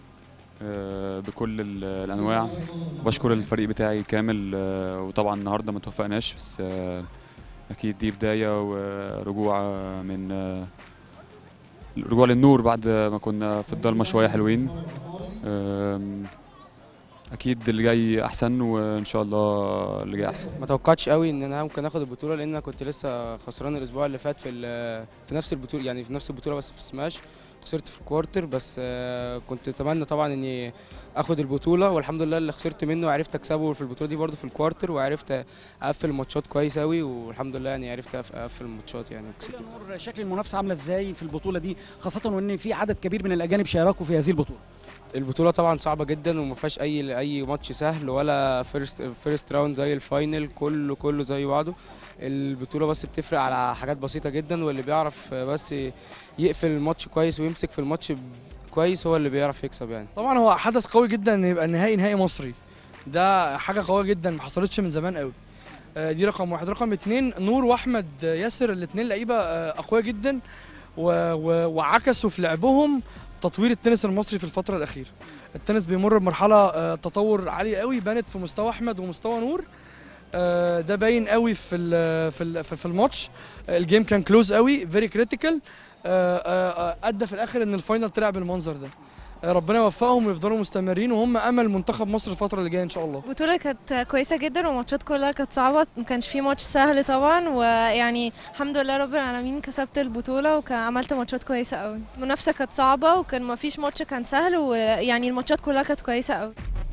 بكل الانواع. بشكر الفريق بتاعي كامل، وطبعا النهارده ما توفقناش، بس اكيد دي بدايه ورجوع من رجوع للنور بعد ما كنا في الضلمه شويه حلوين. اكيد اللي جاي احسن، وان شاء الله اللي جاي احسن. ما توقعتش قوي ان انا ممكن اخد البطوله، لان انا كنت لسه خسران الاسبوع اللي فات في نفس البطوله، يعني في نفس البطوله بس في سماش خسرت في الكوارتر. بس كنت اتمنى طبعا اني اخد البطوله، والحمد لله اللي خسرت منه وعرفت اكسبه في البطوله دي برده في الكوارتر، وعرفت اقفل الماتشات كويس قوي، والحمد لله يعني عرفت اقفل الماتشات يعني وكسبت. شكل المنافسه عامله ازاي في البطوله دي، خاصه وان في عدد كبير من الاجانب شاركوا في هذه البطوله؟ البطوله طبعا صعبه جدا، وما فيهاش اي ماتش سهل ولا فيرست راوند زي الفاينل، كله زي بعضه. البطوله بس بتفرق على حاجات بسيطه جدا، واللي بيعرف بس يقفل الماتش كويس ويمسك في الماتش كويس هو اللي بيعرف يكسب يعني. طبعا هو حدث قوي جدا ان يبقى نهائي مصري، ده حاجه قويه جدا ما حصلتش من زمان قوي. دي رقم واحد. رقم اتنين، نور واحمد ياسر الاثنين لعيبه اقوياء جدا، وعكسوا في لعبهم تطوير التنس المصري في الفتره الاخيره. التنس بيمر بمرحله تطور عالي قوي، بانت في مستوى احمد ومستوى نور. ده باين قوي في الماتش. الجيم كان كلوز قوي، فيري كريتيكال، ادى في الاخر ان الفاينل طلع بالمنظر ده. ربنا يوفقهم ويفضلوا مستمرين، وهم امل منتخب مصر الفتره اللي جايه ان شاء الله. البطوله كانت كويسه جدا، والماتشات كلها كانت صعبه، ما كانش في ماتش سهل طبعا، ويعني الحمد لله رب العالمين كسبت البطوله وعملت ماتشات كويسه قوي. المنافسه كانت صعبه، وكان ما فيش ماتش كان سهل، ويعني الماتشات كلها كانت كويسه قوي.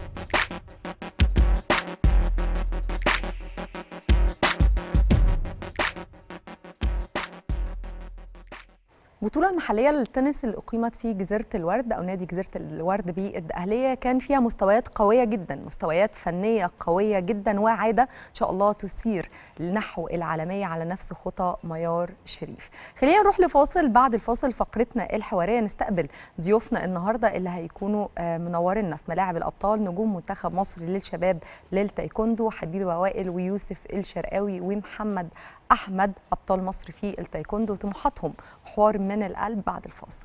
البطولة المحلية للتنس اللي أقيمت في جزيرة الورد أو نادي جزيرة الورد بالدقهلية كان فيها مستويات قوية جدا، مستويات فنية قوية جدا واعدة إن شاء الله تسير نحو العالمية على نفس خطى ميار شريف. خلينا نروح لفاصل، بعد الفاصل فقرتنا الحوارية نستقبل ضيوفنا النهاردة اللي هيكونوا منورنا في ملاعب الأبطال، نجوم منتخب مصر للشباب للتايكوندو، حبيبة وائل ويوسف الشرقاوي ومحمد أحمد، أبطال مصر في التايكوندو، وطموحاتهم حوار من القلب بعد الفاصل.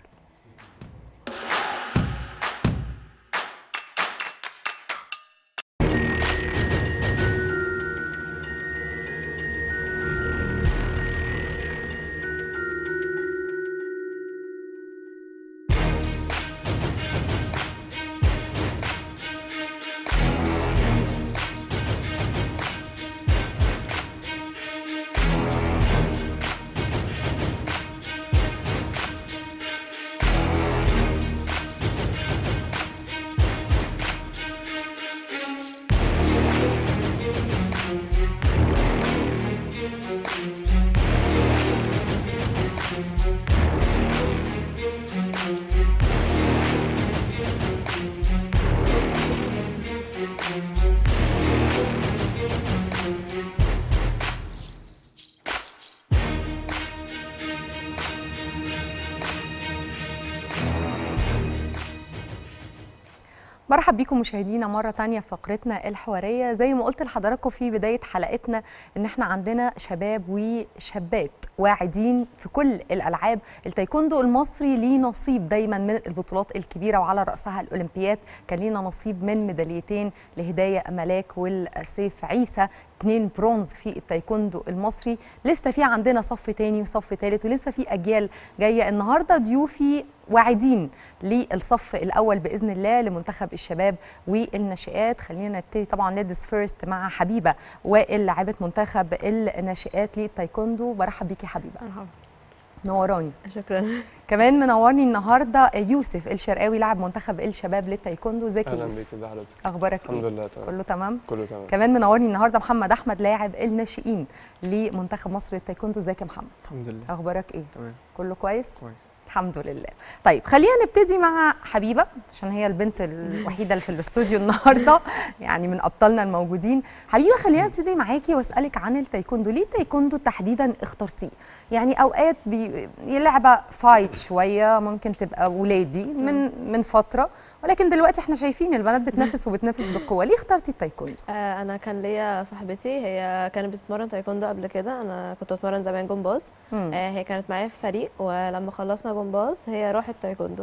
مرحب بيكم مشاهدينا مرة تانية في فقرتنا الحوارية. زي ما قلت لحضراتكم في بداية حلقتنا ان احنا عندنا شباب وشابات واعدين في كل الألعاب. التايكوندو المصري ليه نصيب دايما من البطولات الكبيرة، وعلى رأسها الأولمبياد. كان لينا نصيب من ميداليتين لهداية ملاك والسيف عيسى، 2 برونز في التايكوندو المصري. لسه في عندنا صف تاني وصف تالت، ولسه في أجيال جاية. النهاردة ضيوفي واعدين للصف الأول بإذن الله لمنتخب الشباب والناشئات. خلينا نبتدي طبعا ليديز فيرست مع حبيبة وائل، لاعبة منتخب الناشئات للتايكوندو. برحب بيكي حبيبة. مرحبا. نوراني. شكرا. كمان منورني النهارده يوسف الشرقاوي، لاعب منتخب الشباب للتايكوندو. ازيك يا يوسف؟ اهلا بيك، ازي حضرتك؟ اخبارك الحمد لله تمام. كله تمام؟ كله تمام. كمان منورني النهارده محمد احمد، لاعب الناشئين لمنتخب مصر للتايكوندو. ازيك يا محمد؟ الحمد لله. اخبارك ايه؟ تمام. كله كويس؟ كويس الحمد لله. طيب خلينا نبتدي مع حبيبه عشان هي البنت الوحيده اللي في الاستوديو النهارده، يعني من ابطالنا الموجودين. حبيبه خلينا نبتدي معاكي واسالك عن التايكوندو. ليه التايكوندو تحديدا اخترتيه؟ يعني اوقات لعبه فايت شويه، ممكن تبقى ولادي من فتره، ولكن دلوقتي احنا شايفين البنات بتنافس وبتنافس بقوه. ليه اخترتي التايكوندو؟ انا كان ليا صاحبتي هي كانت بتتمرن تايكوندو قبل كده، انا كنت بتمرن زمان جمباز. هي كانت معايا في فريق، ولما خلصنا جمباز هي راحت تايكوندو،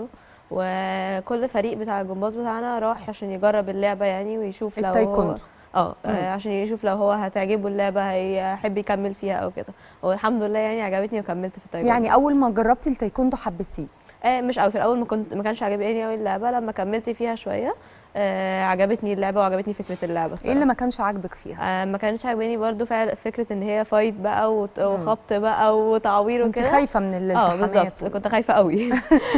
وكل فريق بتاع الجمباز بتاعنا راح عشان يجرب اللعبه يعني ويشوف لو التايكوندو عشان يشوف لو هو هتعجبه اللعبه هيحب يكمل فيها او كده. والحمد لله يعني عجبتني وكملت في التايكوندو. يعني اول ما جربتي التايكوندو حبيتيه؟ مش قوي في الاول، ما كانش عاجبني قوي اللعبه. لما كملت فيها شويه عجبتني اللعبه وعجبتني فكره اللعبه الصراحه. ايه اللي ما كانش عاجبك فيها؟ ما كانش عاجباني برضو فكره ان هي فايت بقى وخبط بقى وتعوير وكده. انت خايفه من الالتحامات؟ بالظبط كنت خايفه قوي.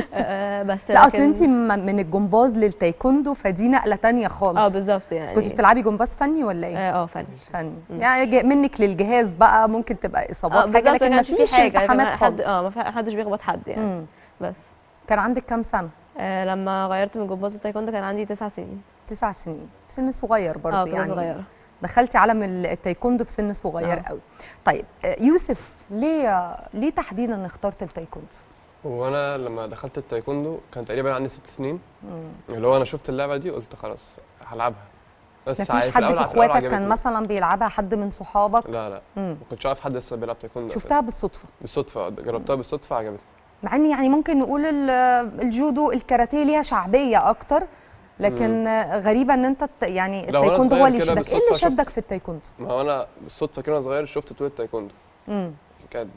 بس لا اصل انت من الجمباز للتايكوندو فدي نقله ثانيه خالص. بالظبط. يعني كنت بتلعبي جمباز فني ولا ايه؟ فني. يعني منك للجهاز بقى ممكن تبقى اصابات حاجه، لكن ما فيش التحامات خالص. ما حدش بيخبط حد يعني. بس كان عندك كام سنه؟ لما غيرت من جمباز التايكوندو كان عندي 9 سنين. 9 سنين، سن صغير برضه يعني. صغيره. دخلتي عالم التايكوندو في سن صغير قوي. طيب يوسف، ليه تحديدا اخترت التايكوندو؟ وانا لما دخلت التايكوندو كان تقريبا عندي 6 سنين. اللي هو انا شفت اللعبه دي قلت خلاص هلعبها. بس مفيش حد في اخواتك كان مثلا بيلعبها، حد من صحابك؟ لا ما كنتش عارف حد لسه بيلعب تايكوندو. شفتها بالصدفه؟ بالصدفه، جربتها بالصدفه عجبتني. مع ان يعني ممكن نقول الجودو الكاراتيه ليها شعبيه اكتر، لكن غريبه ان انت يعني التايكوندو هو اللي يشدك. ايه اللي شدك في التايكوندو؟ ما هو انا بالصدفه كده صغير شفت بطوله تايكوندو. كانت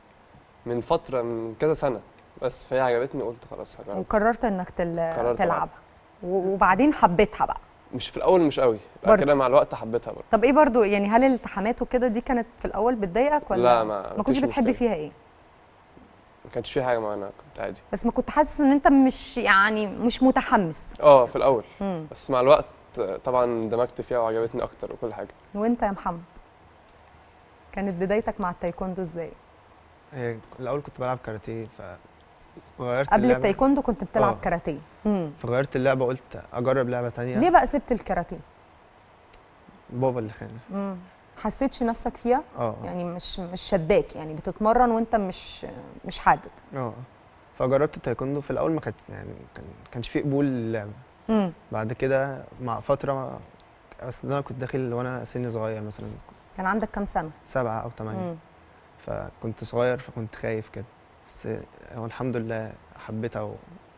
من فتره، من كذا سنه، بس فهي عجبتني وقلت خلاص هجرب. وقررت انك تلعبها وبعدين حبيتها بقى؟ مش في الاول مش قوي، بعد كده مع الوقت حبيتها برضه. طب ايه برضه يعني، هل الالتحامات وكده دي كانت في الاول بتضايقك ولا لا؟ ما كنتش بتحبي فيها ايه؟ ما كانش في حاجه معينه، كنت عادي. بس ما كنت حاسس ان انت مش متحمس؟ في الاول. بس مع الوقت طبعا اندمجت فيها وعجبتني اكتر وكل حاجه. وانت يا محمد كانت بدايتك مع التايكوندو ازاي؟ الاول كنت بلعب كاراتيه، فغيرت قبل التايكوندو كنت بتلعب كاراتيه. فغيرت اللعبه، قلت اجرب لعبه ثانيه. ليه بقى سبت الكاراتيه؟ بابا اللي خاني. حسيتش نفسك فيها؟ يعني مش شداك، يعني بتتمرن وانت مش حابب. فجربت التايكوندو. في الاول ما كانش في قبول للعبه. بعد كده مع فتره، بس انا كنت داخل وانا سني صغير مثلا. كان عندك كام سنه؟ 7 أو 8. فكنت صغير فكنت خايف كده، بس الحمد لله حبيتها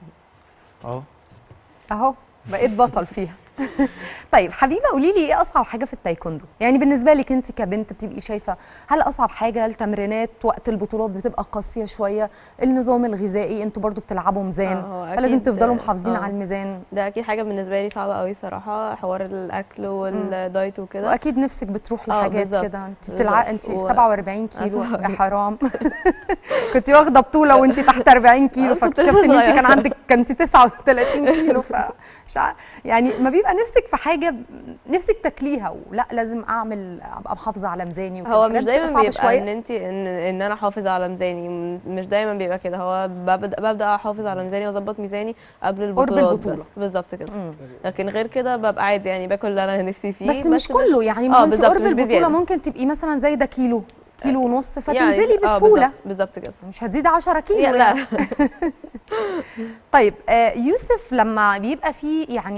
اهو بقيت بطل فيها. طيب حبيبه قولي لي، ايه اصعب حاجه في التايكوندو؟ يعني بالنسبه لك انت كبنت بتبقي شايفه، هل اصعب حاجه التمرينات وقت البطولات بتبقى قاسيه شويه؟ النظام الغذائي، انتوا برضو بتلعبوا ميزان، فلازم تفضلوا محافظين على الميزان. ده اكيد حاجه بالنسبه لي صعبه قوي صراحه، حوار الاكل والدايت وكده. واكيد نفسك بتروح لحاجات كده. انت 47 كيلو يا حرام. كنت واخده بطوله وانت تحت 40 كيلو، فاكتشفت ان انت كنت 39 كيلو. يعني ما بيبقى نفسك في حاجه نفسك تاكليها، ولا لازم ابقى محافظه على ميزاني وكده؟ هو مش دايما بيبقى ان انا احافظ على ميزاني، مش دايما بيبقى كده. هو ببدا احافظ على ميزاني واظبط ميزاني قبل البطولات بالظبط كده. لكن غير كده ببقى عادي يعني، باكل اللي انا نفسي فيه. بس مش كله يعني. ما انت قرب البطوله ممكن تبقي مثلا زي ده كيلو ونص فتنزلي يعني بسهوله. بالظبط كده، مش هتزيد 10 كيلو لا. طيب يوسف، لما بيبقى فيه يعني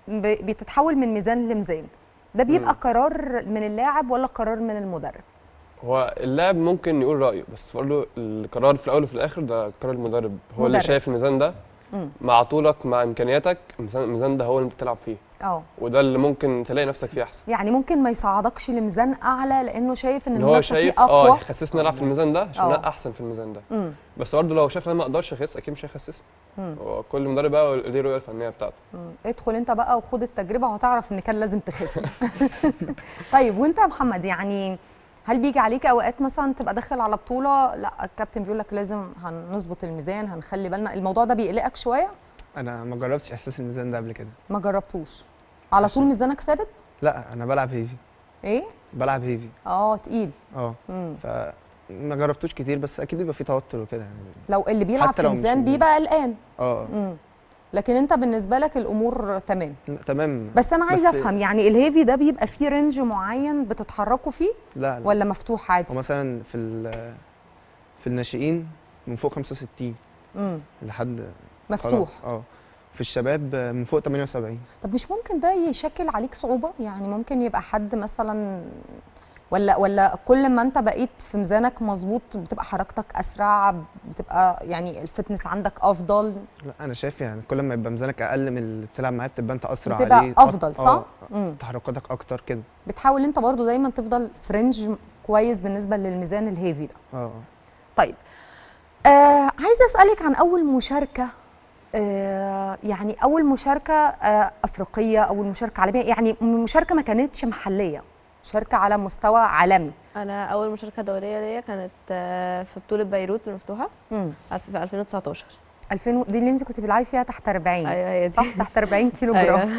بتتحول من ميزان لميزان، ده بيبقى قرار من اللاعب ولا قرار من المدرب؟ هو اللاعب ممكن يقول رايه، بس برضه القرار في الاول وفي الاخر ده قرار المدرب، هو اللي شايف الميزان ده مع طولك مع امكانياتك، الميزان ده هو اللي انت تلعب فيه. وده اللي ممكن تلاقي نفسك فيه احسن. يعني ممكن ما يصعدكش لميزان اعلى لانه شايف ان المنافسه فيه اقوى، يخسسني العب في الميزان ده عشان انا احسن في الميزان ده. بس برضه لو شايف ان انا ما اقدرش اخس اكيد مش هيخسسني. هو كل مدرب بقى ليه الرؤيه الفنيه بتاعته. ادخل انت بقى وخد التجربه وهتعرف ان كان لازم تخس. طيب وانت يا محمد، يعني هل بيجي عليك اوقات مثلا تبقى داخل على بطوله لا الكابتن بيقول لك لازم هنظبط الميزان، هنخلي بالنا، الموضوع ده بيقلقك شويه؟ انا ما جربتش احساس الميزان ده قبل كده. ما جربتوش؟ على طول ميزانك ثابت؟ لا انا بلعب هيفي. ايه؟ بلعب هيفي. تقيل. فما جربتوش كتير، بس اكيد بيبقى فيه توتر وكده يعني. لو اللي بيلعب في الميزان بيبقى قلقان. لكن انت بالنسبه لك الامور تمام؟ تمام. بس انا عايزه افهم، يعني الهيفي ده بيبقى فيه رينج معين بتتحركوا فيه؟ لا ولا مفتوح عادي؟ ومثلا في الناشئين من فوق 65 لحد مفتوح. في الشباب من فوق 78. طب مش ممكن ده يشكل عليك صعوبه؟ يعني ممكن يبقى حد مثلا ولا كل ما انت بقيت في ميزانك مظبوط بتبقى حركتك اسرع، بتبقى يعني الفتنس عندك افضل؟ لا انا شايف يعني كل ما يبقى ميزانك اقل من اللي بتلعب معاه بتبقى انت اسرع عليه، بتبقى افضل صح؟ تحركاتك اكتر كده. بتحاول انت برضو دايما تفضل في رينج كويس بالنسبه للميزان الهيفي ده. طيب عايزه اسالك عن اول مشاركه، يعني اول مشاركه افريقيه، اول مشاركه عالميه، يعني مشاركه ما كانتش محليه، مشاركه على مستوى عالمي. انا اول مشاركه دوليه ليا كانت في بطوله بيروت المفتوحه في 2019. 2000 دي اللي انت كنت بتلعبي فيها تحت 40؟ ايوه هي دي. صح، تحت 40 كيلو جرام.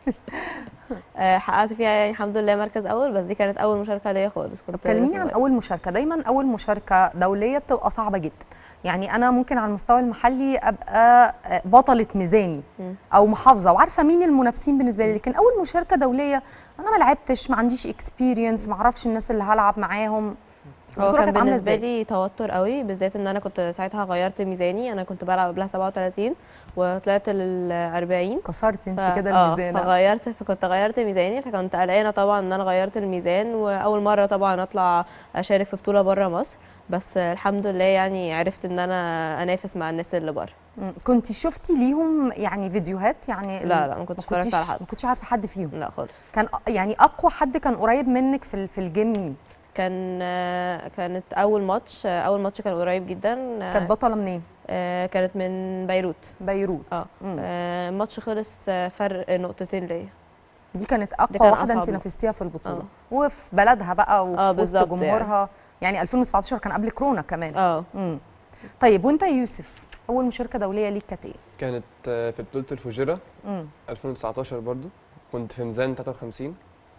حققت فيها يعني الحمد لله مركز اول، بس دي كانت اول مشاركه ليا خالص. طب كلميني عن اول مشاركه. دايما اول مشاركه دوليه بتبقى صعبه جدا، يعني انا ممكن على المستوى المحلي ابقى بطله ميزاني او محافظه وعارفه مين المنافسين بالنسبه لي، لكن اول مشاركه دوليه انا ما لعبتش، ما عنديش اكسبيرينس، ما اعرفش الناس اللي هلعب معاهم. هو كان بالنسبه لي توتر قوي، بالذات ان انا كنت ساعتها غيرت ميزاني، انا كنت بلعب قبلها 37 وطلعت لل 40. كسرت انت كده الميزان. فكنت غيرت ميزاني، فكنت قلقانه طبعا ان انا غيرت الميزان، واول مره طبعا اطلع اشارك في بطوله بره مصر، بس الحمد لله يعني عرفت ان انا انافس مع الناس اللي بره. كنت شفتي ليهم يعني فيديوهات؟ يعني لا ما كنتش اتفرجت على حد. ما كنتش عارفه حد فيهم؟ لا خالص. كان يعني اقوى حد كان قريب منك في الجيم مين؟ كانت اول ماتش كان قريب جدا. كانت بطله منين؟ كانت من بيروت. الماتش خلص فرق نقطتين ليا. دي كانت اقوى واحده انت نافستيها في البطوله وفي بلدها بقى وفي وسط جمهورها يعني 2019 كان قبل كورونا كمان. طيب وانت يا يوسف اول مشاركه دوليه ليك كانت ايه؟ كانت في بطوله الفجيره 2019 برضو، كنت في ميزان 53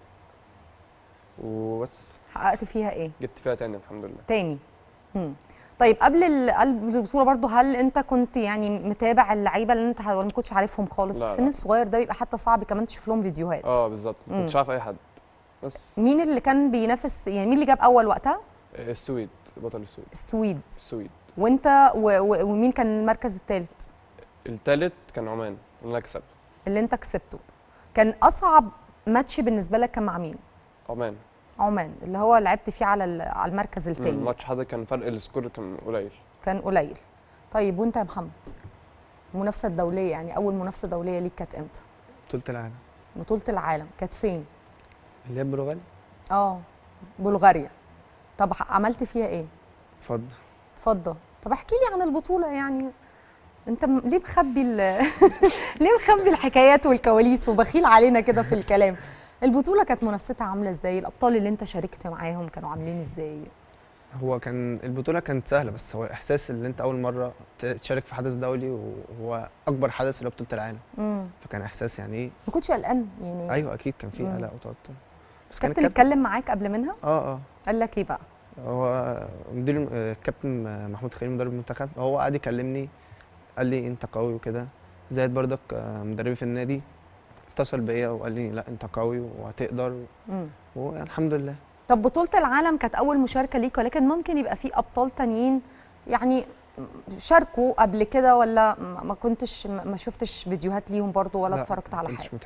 وبس. حققت فيها ايه؟ جبت فيها تاني الحمد لله. تاني. طيب قبل البطوله برضو هل انت كنت يعني متابع اللعيبه اللي انت ما كنتش عارفهم خالص؟ السن الصغير ده بيبقى حتى صعب كمان تشوف لهم فيديوهات. بالظبط، ما كنتش عارف اي حد. بس مين اللي كان بينافس، يعني مين اللي جاب اول وقتها؟ السويد، بطل السويد. وانت ومين كان المركز الثالث؟ الثالث كان عمان اللي انا كسبته. اللي انت كسبته. كان اصعب ماتش بالنسبه لك كان مع مين؟ عمان اللي هو لعبت فيه على المركز الثاني. الماتش هذا كان فرق السكور كان قليل. طيب وانت يا محمد المنافسه الدوليه، يعني اول منافسه دوليه ليك كانت امتى؟ بطوله العالم كانت فين؟ اللي هي بلغاريا. بلغاريا. طب عملت فيها ايه؟ فضه. طب احكي لي عن البطوله، يعني انت ليه مخبي ليه مخبي الحكايات والكواليس وبخيل علينا كده في الكلام؟ البطوله كانت منافستها عامله ازاي؟ الابطال اللي انت شاركت معاهم كانوا عاملين ازاي؟ هو كان البطوله كانت سهله، بس هو الاحساس اللي انت اول مره تشارك في حدث دولي وهو اكبر حدث اللي هو بطوله العالم. فكان احساس يعني ايه؟ ما كنتش قلقان يعني؟ ايوه اكيد كان في قلق وتوتر. بس كابتن اتكلم معاك قبل منها؟ قال لك ايه بقى؟ هو مدير الكابتن محمود خليل مدرب المنتخب، هو قعد يكلمني قال لي انت قوي وكده. زائد برضك مدربي في النادي اتصل بيا وقال لي لا انت قوي وهتقدر، والحمد لله. طب بطولة العالم كانت أول مشاركة ليك، ولكن ممكن يبقى في أبطال تانيين يعني شاركوا قبل كده، ولا ما كنتش ما شفتش فيديوهات ليهم برضو ولا اتفرجت على حاجة؟ مش متابع.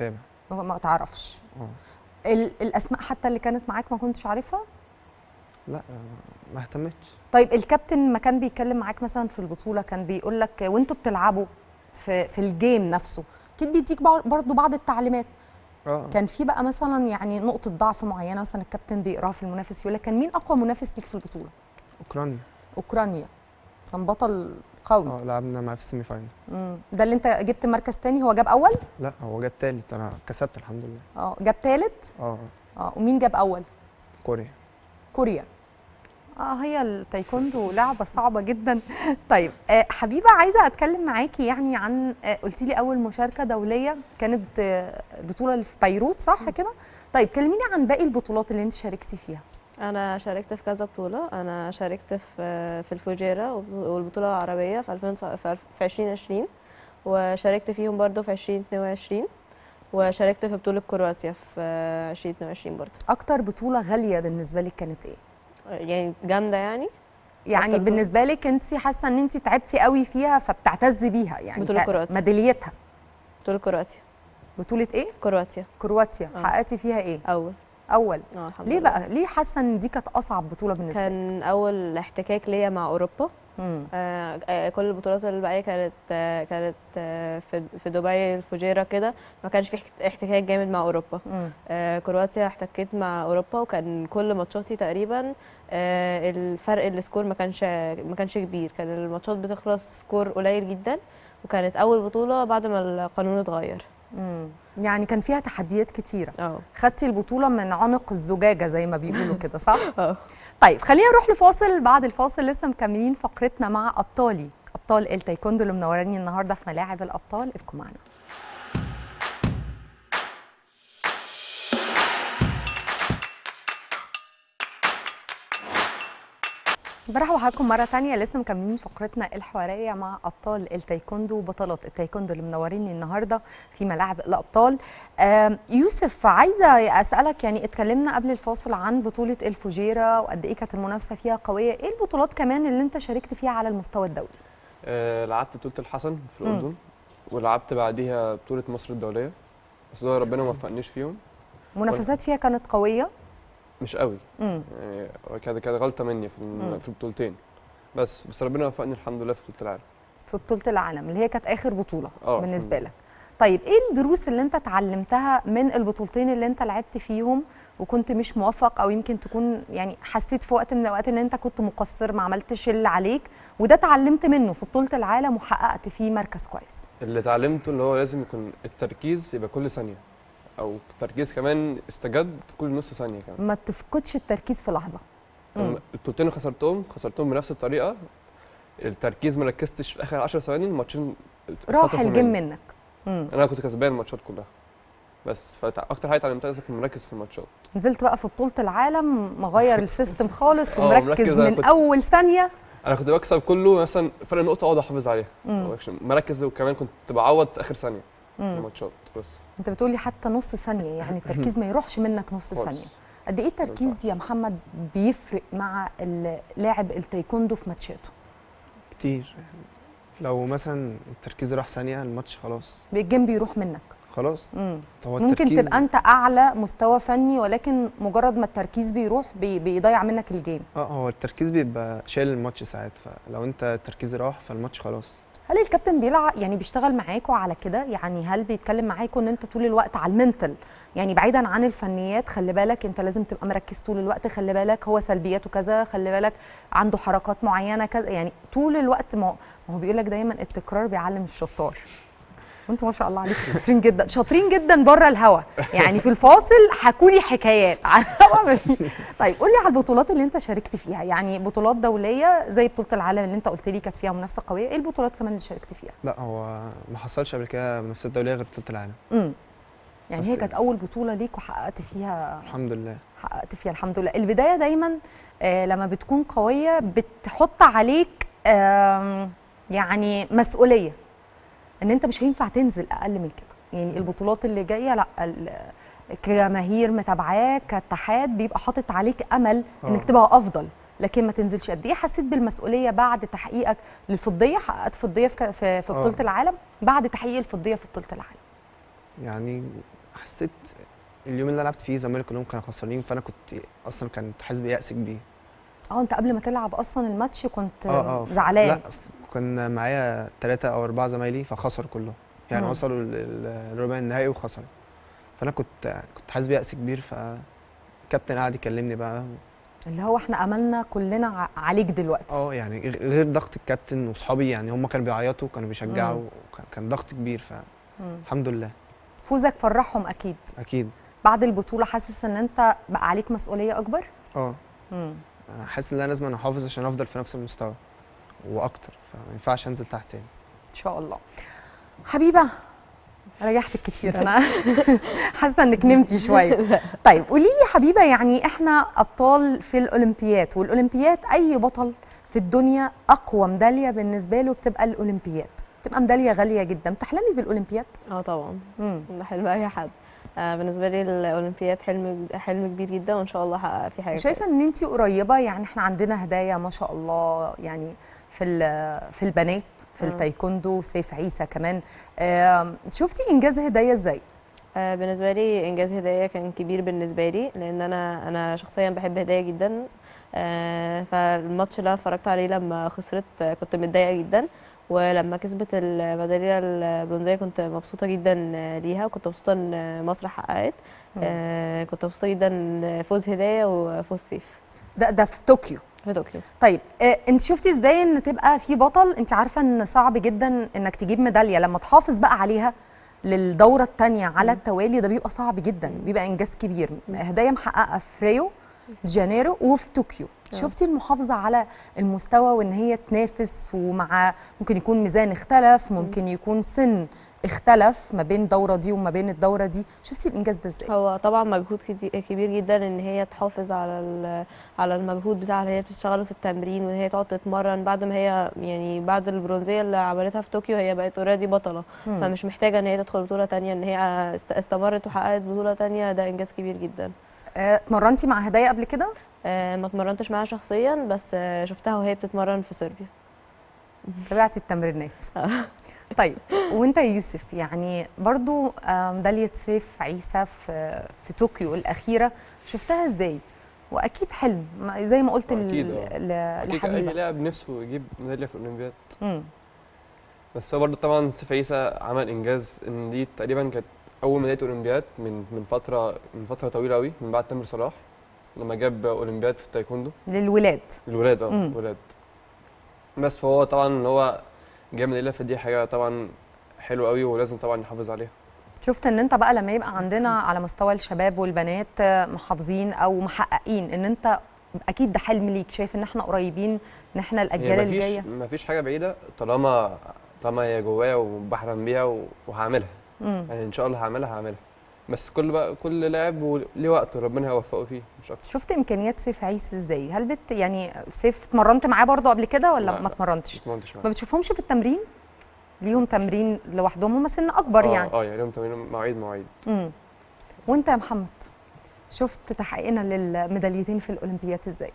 ما تعرفش. الاسماء حتى اللي كانت معاك ما كنتش عارفها؟ لا ما اهتمتش. طيب الكابتن ما كان بيتكلم معاك مثلا في البطوله كان بيقول لك وانتوا بتلعبوا في الجيم نفسه اكيد بيديك برضه بعض التعليمات؟ كان في بقى مثلا يعني نقطه ضعف معينه مثلا الكابتن بيقراها في المنافس يقول لك كان مين اقوى منافس ليك في البطوله؟ اوكرانيا كان بطل قوي. لعبنا معاه في السيمي فاينل. ده اللي انت جبت مركز تاني، هو جاب اول؟ لا هو جاب تالت، انا كسبت الحمد لله. جاب تالت؟ ومين جاب اول؟ كوريا. هي التايكوندو لعبه صعبه جدا. طيب حبيبه عايزه اتكلم معاكي يعني عن قلتي لي اول مشاركه دوليه كانت بطوله اللي في بيروت صح كده؟ طيب كلميني عن باقي البطولات اللي انت شاركتي فيها. انا شاركت في كذا بطوله. انا شاركت في الفوجيرا والبطوله العربيه في 2020 وشاركت فيهم برضو في 2022 وشاركت في بطوله كرواتيا في 2022 برضو. اكتر بطوله غاليه بالنسبه لك كانت ايه؟ يعني جامده يعني بالنسبه لك انت حاسه ان انت تعبتي قوي فيها فبتعتزي بيها يعني بطوله كرواتيا. ميداليتها بطوله كرواتيا. بطوله ايه؟ كرواتيا. حققتي فيها ايه؟ اول ليه بقى ليه حاسه ان دي كانت اصعب بطوله بالنسبه لك؟ كان اول احتكاك ليا مع اوروبا. كل البطولات اللي الباقيه كانت في دبي الفوجيرا كده ما كانش في احتكاك جامد مع اوروبا. كرواتيا احتكيت مع اوروبا وكان كل ماتشاتي تقريبا الفرق السكور ما كانش كبير، كان الماتشات بتخلص سكور قليل جدا وكانت اول بطوله بعد ما القانون اتغير. يعني كان فيها تحديات كتيره. خدتي البطوله من عنق الزجاجه زي ما بيقولوا كده صح؟ طيب خلينا نروح لفاصل، بعد الفاصل لسه مكملين فقرتنا مع ابطال التايكوندو اللي منوراني النهارده في ملاعب الابطال. ابقوا معنا. برحب بحضراتكم مرة تانية، لسه مكملين فقرتنا الحوارية مع أبطال التايكوندو وبطلات التايكوندو اللي منوريني النهاردة في ملاعب الأبطال. يوسف عايزة أسألك يعني اتكلمنا قبل الفاصل عن بطولة الفوجيرا وقد إيه كانت المنافسة فيها قوية، إيه البطولات كمان اللي أنت شاركت فيها على المستوى الدولي؟ لعبت بطولة الحسن في الأردن ولعبت بعديها بطولة مصر الدولية بس ده ربنا ما وفقنيش فيهم. منافسات فيها كانت قوية؟ مش قوي يعني كانت غلطه مني في البطولتين بس ربنا وفقني الحمد لله في بطوله العالم. في بطوله العالم اللي هي كانت اخر بطوله بالنسبه لك. طيب ايه الدروس اللي انت اتعلمتها من البطولتين اللي انت لعبت فيهم وكنت مش موفق او يمكن تكون يعني حسيت في وقت من الاوقات ان انت كنت مقصر ما عملتش اللي عليك وده اتعلمت منه في بطوله العالم وحققت فيه مركز كويس؟ اللي اتعلمته اللي هو لازم يكون التركيز يبقى كل ثانيه او التركيز كمان استجد كل نص ثانيه كمان، ما تفقدش التركيز في لحظه. البطولتين خسرتهم بنفس الطريقه، التركيز ما ركزتش في اخر 10 ثواني الماتشين راح الجيم منك. انا كنت كسبان الماتشات كلها بس فاكتر حاجه اتعلمتها لازم اكون مركز في الماتشات. نزلت بقى في بطوله العالم مغير السيستم خالص ومركز من اول ثانيه. انا كنت بكسب كله مثلا فرق نقطه اقعد احافظ عليها مركز وكمان كنت بعوض اخر ثانيه في الماتشات. بس انت بتقولي حتى نص ثانيه يعني التركيز ما يروحش منك نص ثانيه. قد ايه التركيز يا محمد بيفرق مع لاعب التايكوندو في ماتشاته؟ كتير. لو مثلا التركيز راح ثانيه الماتش خلاص الجيم بيروح منك خلاص. ممكن تبقى انت اعلى مستوى فني ولكن مجرد ما التركيز بيروح بيضيع منك الجيم. هو التركيز بيبقى شايل الماتش ساعات، فلو انت التركيز راح فالماتش خلاص. هل الكابتن بيلعب يعني بيشتغل معاكوا على كده؟ يعني هل بيتكلم معاكوا ان انت طول الوقت على المنتل يعني بعيدا عن الفنيات خلي بالك انت لازم تبقى مركز طول الوقت، خلي بالك هو سلبياته كذا، خلي بالك عنده حركات معينه كذا، يعني طول الوقت ما هو بيقول لك دايما التكرار بيعلم الشطار. وانتوا ما شاء الله عليكم شاطرين جدا شاطرين جدا بره الهوا يعني في الفاصل حكوا لي حكايات على الهوا. طيب قول لي على البطولات اللي انت شاركت فيها، يعني بطولات دوليه زي بطوله العالم اللي انت قلت لي كانت فيها منافسه قويه، ايه البطولات كمان اللي شاركت فيها؟ لا هو ما حصلش قبل كده منافسات دوليه غير بطوله العالم. يعني هي كانت اول بطوله ليك وحققت فيها الحمد لله. حققت فيها الحمد لله. البدايه دايما لما بتكون قويه بتحط عليك يعني مسؤوليه ان انت مش هينفع تنزل اقل من كده، يعني البطولات اللي جايه لا كجماهير متابعاك كاتحاد بيبقى حاطط عليك امل انك تبقى افضل لكن ما تنزلش. قد ايه حسيت بالمسؤوليه بعد تحقيقك للفضيه؟ حققت فضيه في بطوله العالم بعد تحقيق الفضيه في بطوله العالم. يعني حسيت اليوم اللي انا لعبت فيه الزمالك كلهم كانوا خسرانين، فانا كنت اصلا كنت حاسس بيأس كبير. انت قبل ما تلعب اصلا الماتش كنت زعلان؟ لا اصلا كان معايا 3 أو 4 زمايلي فخسروا كلهم، يعني وصلوا لربع النهائي وخسروا، فانا كنت حاسس بيأس كبير. فالكابتن قعد يكلمني بقى، اللي هو احنا املنا كلنا عليك دلوقتي. يعني غير ضغط الكابتن واصحابي، يعني هم كانوا بيعيطوا كانوا بيشجعوا، كان ضغط كبير. فالحمد لله. فوزك فرحهم اكيد. اكيد. بعد البطوله حاسس ان انت بقى عليك مسؤوليه اكبر؟ انا حاسس ان انا لازم احافظ عشان افضل في نفس المستوى واكتر، فما ينفعش انزل تحت تاني ان شاء الله. حبيبه ريحتك كتير، انا حاسه انك نمتي شويه. طيب قولي لي حبيبه، يعني احنا ابطال في الاولمبياد، والاولمبياد اي بطل في الدنيا اقوى ميداليه بالنسبه له بتبقى الاولمبياد، بتبقى ميداليه غاليه جدا. بتحلمي بالاولمبياد؟ طبعا. ده حلم اي حد. بالنسبه لي الاولمبياد حلم كبير جدا، وان شاء الله احقق فيه حاجه. شايفه ان انت قريبه؟ يعني احنا عندنا هدايا ما شاء الله، يعني في البنات في التايكوندو، سيف عيسى كمان. شفتي انجاز هدايا ازاي؟ بالنسبه لي انجاز هدايا كان كبير بالنسبه لي، لان انا شخصيا بحب هدايا جدا. فالماتش اللي انا اتفرجت عليه لما خسرت كنت متضايقه جدا، ولما كسبت الميداليه البرونزيه كنت مبسوطه جدا ليها، وكنت مبسوطه ان مصر حققت. كنت مبسوطه جدا فوز هدايا وفوز سيف. ده في طوكيو؟ في طوكيو. طيب انت شفتي ازاي ان تبقى في بطل؟ انت عارفه ان صعب جدا انك تجيب ميداليه لما تحافظ بقى عليها للدوره الثانيه على التوالي، ده بيبقى صعب جدا، بيبقى انجاز كبير. هدايا محققه في ريو دي جانيرو وفي طوكيو. شفتي المحافظه على المستوى وان هي تنافس، ومع ممكن يكون ميزان اختلف، ممكن يكون سن اختلف ما بين الدوره دي وما بين الدوره دي، شفتي الانجاز ده ازاي؟ هو طبعا مجهود كبير جدا ان هي تحافظ على المجهود بتاعها اللي هي بتشتغله في التمرين، وان هي تقعد تتمرن بعد ما هي يعني بعد البرونزيه اللي عملتها في طوكيو هي بقت اوريدي بطله. فمش محتاجه ان هي تدخل بطوله ثانيه، ان هي استمرت وحققت بطوله ثانيه، ده انجاز كبير جدا. اتمرنتي مع هدايا قبل كده؟ ما اتمرنتش معاها شخصيا، بس شفتها وهي بتتمرن في صربيا. تابعتي التمرينات. طيب وانت يا يوسف، يعني برضو ميداليه سيف عيسى في طوكيو الاخيره شفتها ازاي؟ واكيد حلم زي ما قلت لحبيبه، اي لاعب نفسه يجيب ميداليه في الاولمبياد. بس هو برضو طبعا سيف عيسى عمل انجاز، ان دي تقريبا كانت اول ميداليه اولمبياد من فتره طويله قوي، من بعد تامر صلاح لما جاب اولمبياد في التايكوندو للولاد. الولاد. بس فهو طبعا ان هو جاب ميداليه في دي حاجه طبعا حلوه قوي، ولازم طبعا نحافظ عليها. شفت ان انت بقى لما يبقى عندنا على مستوى الشباب والبنات محافظين او محققين، ان انت اكيد ده حلم ليك، شايف ان احنا قريبين، ان احنا الاجيال اللي جايه؟ مفيش حاجه بعيده طالما هي جوايا وبحلم بيها وهعملها. يعني ان شاء الله هعملها. بس كل لاعب ليه وقته ربنا يوفقه فيه مش اكتر. شفت امكانيات سيف عيسى ازاي؟ هل يعني سيف اتمرنت معاه برضه قبل كده ولا ما اتمرنتش؟ ما بتشوفهمش في التمرين؟ ليهم تمرين لوحدهم، هم سن اكبر يعني. يعني ليهم تمرين مواعيد. وانت يا محمد شفت تحقيقنا للميداليتين في الاولمبياد ازاي؟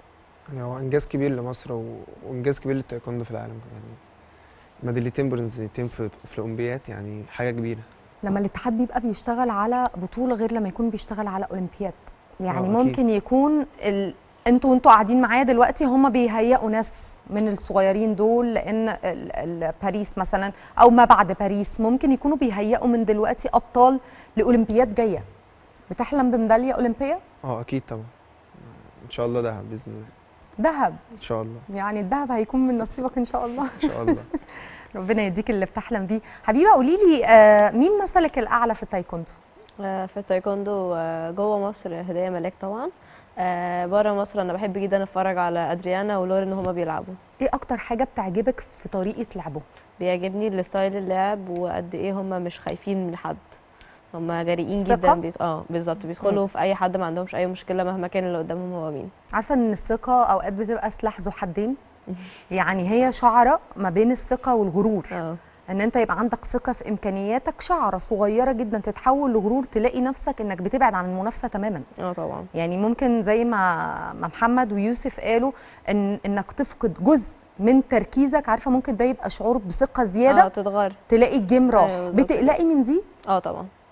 هو انجاز كبير لمصر وانجاز كبير للتايكوندو في العالم، يعني ميداليتين برونزيتين في الاولمبياد يعني حاجه كبيره. لما الاتحاد بيبقى بيشتغل على بطوله غير لما يكون بيشتغل على اولمبياد، يعني ممكن يكون انتوا قاعدين معايا دلوقتي هم بيهيئوا ناس من الصغيرين دول، لان باريس مثلا او ما بعد باريس ممكن يكونوا بيهيئوا من دلوقتي ابطال لاولمبياد جايه. بتحلم بميداليه اولمبيه؟ اكيد طبعا، ان شاء الله دهب باذن الله. دهب ان شاء الله، يعني الدهب هيكون من نصيبك ان شاء الله. ان شاء الله. ربنا يديك اللي بتحلم بيه. حبيبه قولي لي مين مثلك الاعلى في التايكوندو؟ في التايكوندو جوه مصر هدايا ملاك طبعا. بره مصر انا بحب جدا اتفرج على ادريانا ولورين هما بيلعبوا. ايه اكتر حاجه بتعجبك في طريقه لعبهم؟ بيعجبني الستايل اللعب، وقد ايه هما مش خايفين من حد، هما جريئين جدا. بالظبط، بيدخلوا في اي حد، ما عندهمش اي مشكله مهما كان اللي قدامهم هو مين. عارفه ان الثقه اوقات بتبقى سلاح ذو حدين. يعني هي شعره ما بين الثقه والغرور. ان انت يبقى عندك ثقه في امكانياتك، شعره صغيره جدا تتحول لغرور، تلاقي نفسك انك بتبعد عن المنافسه تماما. طبعا. يعني ممكن زي ما محمد ويوسف قالوا انك تفقد جزء من تركيزك، عارفه ممكن ده يبقى شعور بثقه زياده تتغير، تلاقي الجيم راح. بتقلقي من دي؟ طبعا.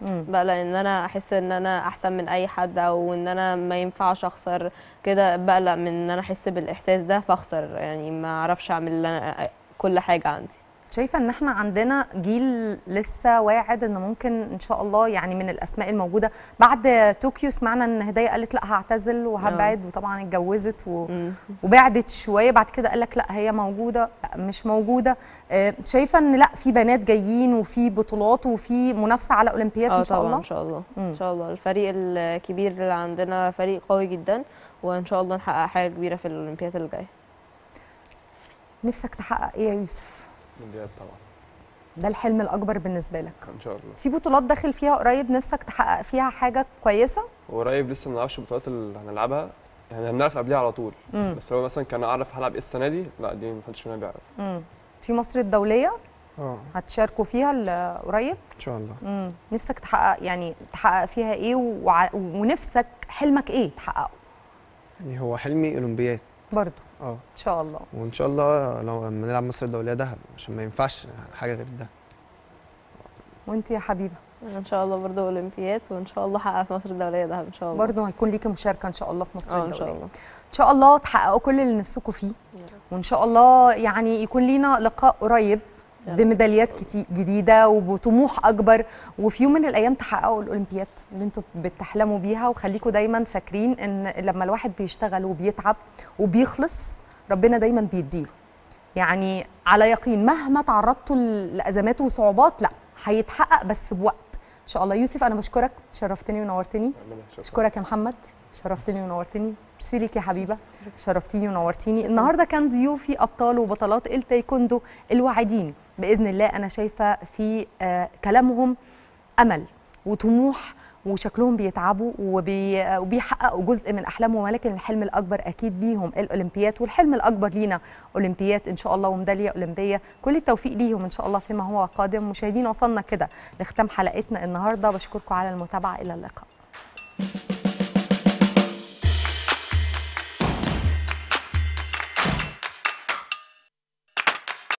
بقلق ان انا احس ان انا احسن من اي حد او ان انا ما ينفعش اخسر كده. بقلق من ان انا احس بالاحساس ده فاخسر، يعني ما اعرفش اعمل كل حاجه عندي. شايفه ان احنا عندنا جيل لسه واعد ان ممكن ان شاء الله، يعني من الاسماء الموجوده بعد طوكيو سمعنا ان هدايا قالت لا هعتزل وهبعد، وطبعا اتجوزت وبعدت شويه، بعد كده قال لك لا هي موجوده، لا مش موجوده. شايفه ان لا في بنات جايين وفي بطولات وفي منافسه على اولمبياد ان شاء الله. ان شاء الله ان شاء الله. الفريق الكبير اللي عندنا فريق قوي جدا، وان شاء الله نحقق حاجه كبيره في الاولمبياد اللي جايه. نفسك تحقق ايه يا يوسف؟ مونديال طبعا. ده الحلم الاكبر بالنسبه لك ان شاء الله. في بطولات داخل فيها قريب نفسك تحقق فيها حاجه كويسه؟ قريب لسه ما نعرفش البطولات اللي هنلعبها، يعني هنعرف قبلها على طول. بس لو مثلا كان اعرف هلعب ايه السنه دي، لا دي ما حدش فينا بيعرف. في مصر الدوليه هتشاركوا فيها قريب ان شاء الله. نفسك تحقق فيها ايه ونفسك حلمك ايه تحققه؟ يعني هو حلمي اولمبياد برضو ان شاء الله. وان شاء الله لو لما نلعب مصر الدوليه دهب، عشان ما ينفعش حاجه غير ده. وانت يا حبيبه؟ ان شاء الله برضو اولمبياد، وان شاء الله احقق في مصر الدوليه دهب ان شاء الله. برضو هيكون ليكي مشاركه ان شاء الله في مصر الدوليه. ان شاء الله. ان شاء الله تحققوا كل اللي نفسكم فيه، وان شاء الله يعني يكون لينا لقاء قريب بميداليات جديده وبطموح اكبر، وفي يوم من الايام تحققوا الاولمبياد اللي انتم بتحلموا بيها. وخليكم دايما فاكرين ان لما الواحد بيشتغل وبيتعب وبيخلص ربنا دايما بيديله، يعني على يقين مهما تعرضتوا لازمات وصعوبات لا هيتحقق بس بوقت ان شاء الله. يوسف انا بشكرك، شرفتني ونورتني. اشكرك يا محمد، شرفتني ونورتني. ميرسي ليك يا حبيبه، شرفتيني ونورتيني. النهارده كان ضيوفي ابطال وبطلات التايكوندو الواعدين باذن الله. انا شايفه في كلامهم امل وطموح، وشكلهم بيتعبوا وبيحققوا جزء من احلامهم، ولكن الحلم الاكبر اكيد ليهم الاولمبياد، والحلم الاكبر لينا اولمبياد ان شاء الله وميداليه اولمبيه. كل التوفيق ليهم ان شاء الله فيما هو قادم. مشاهدينا وصلنا كده لختام حلقتنا النهارده، بشكركم على المتابعه، الى اللقاء.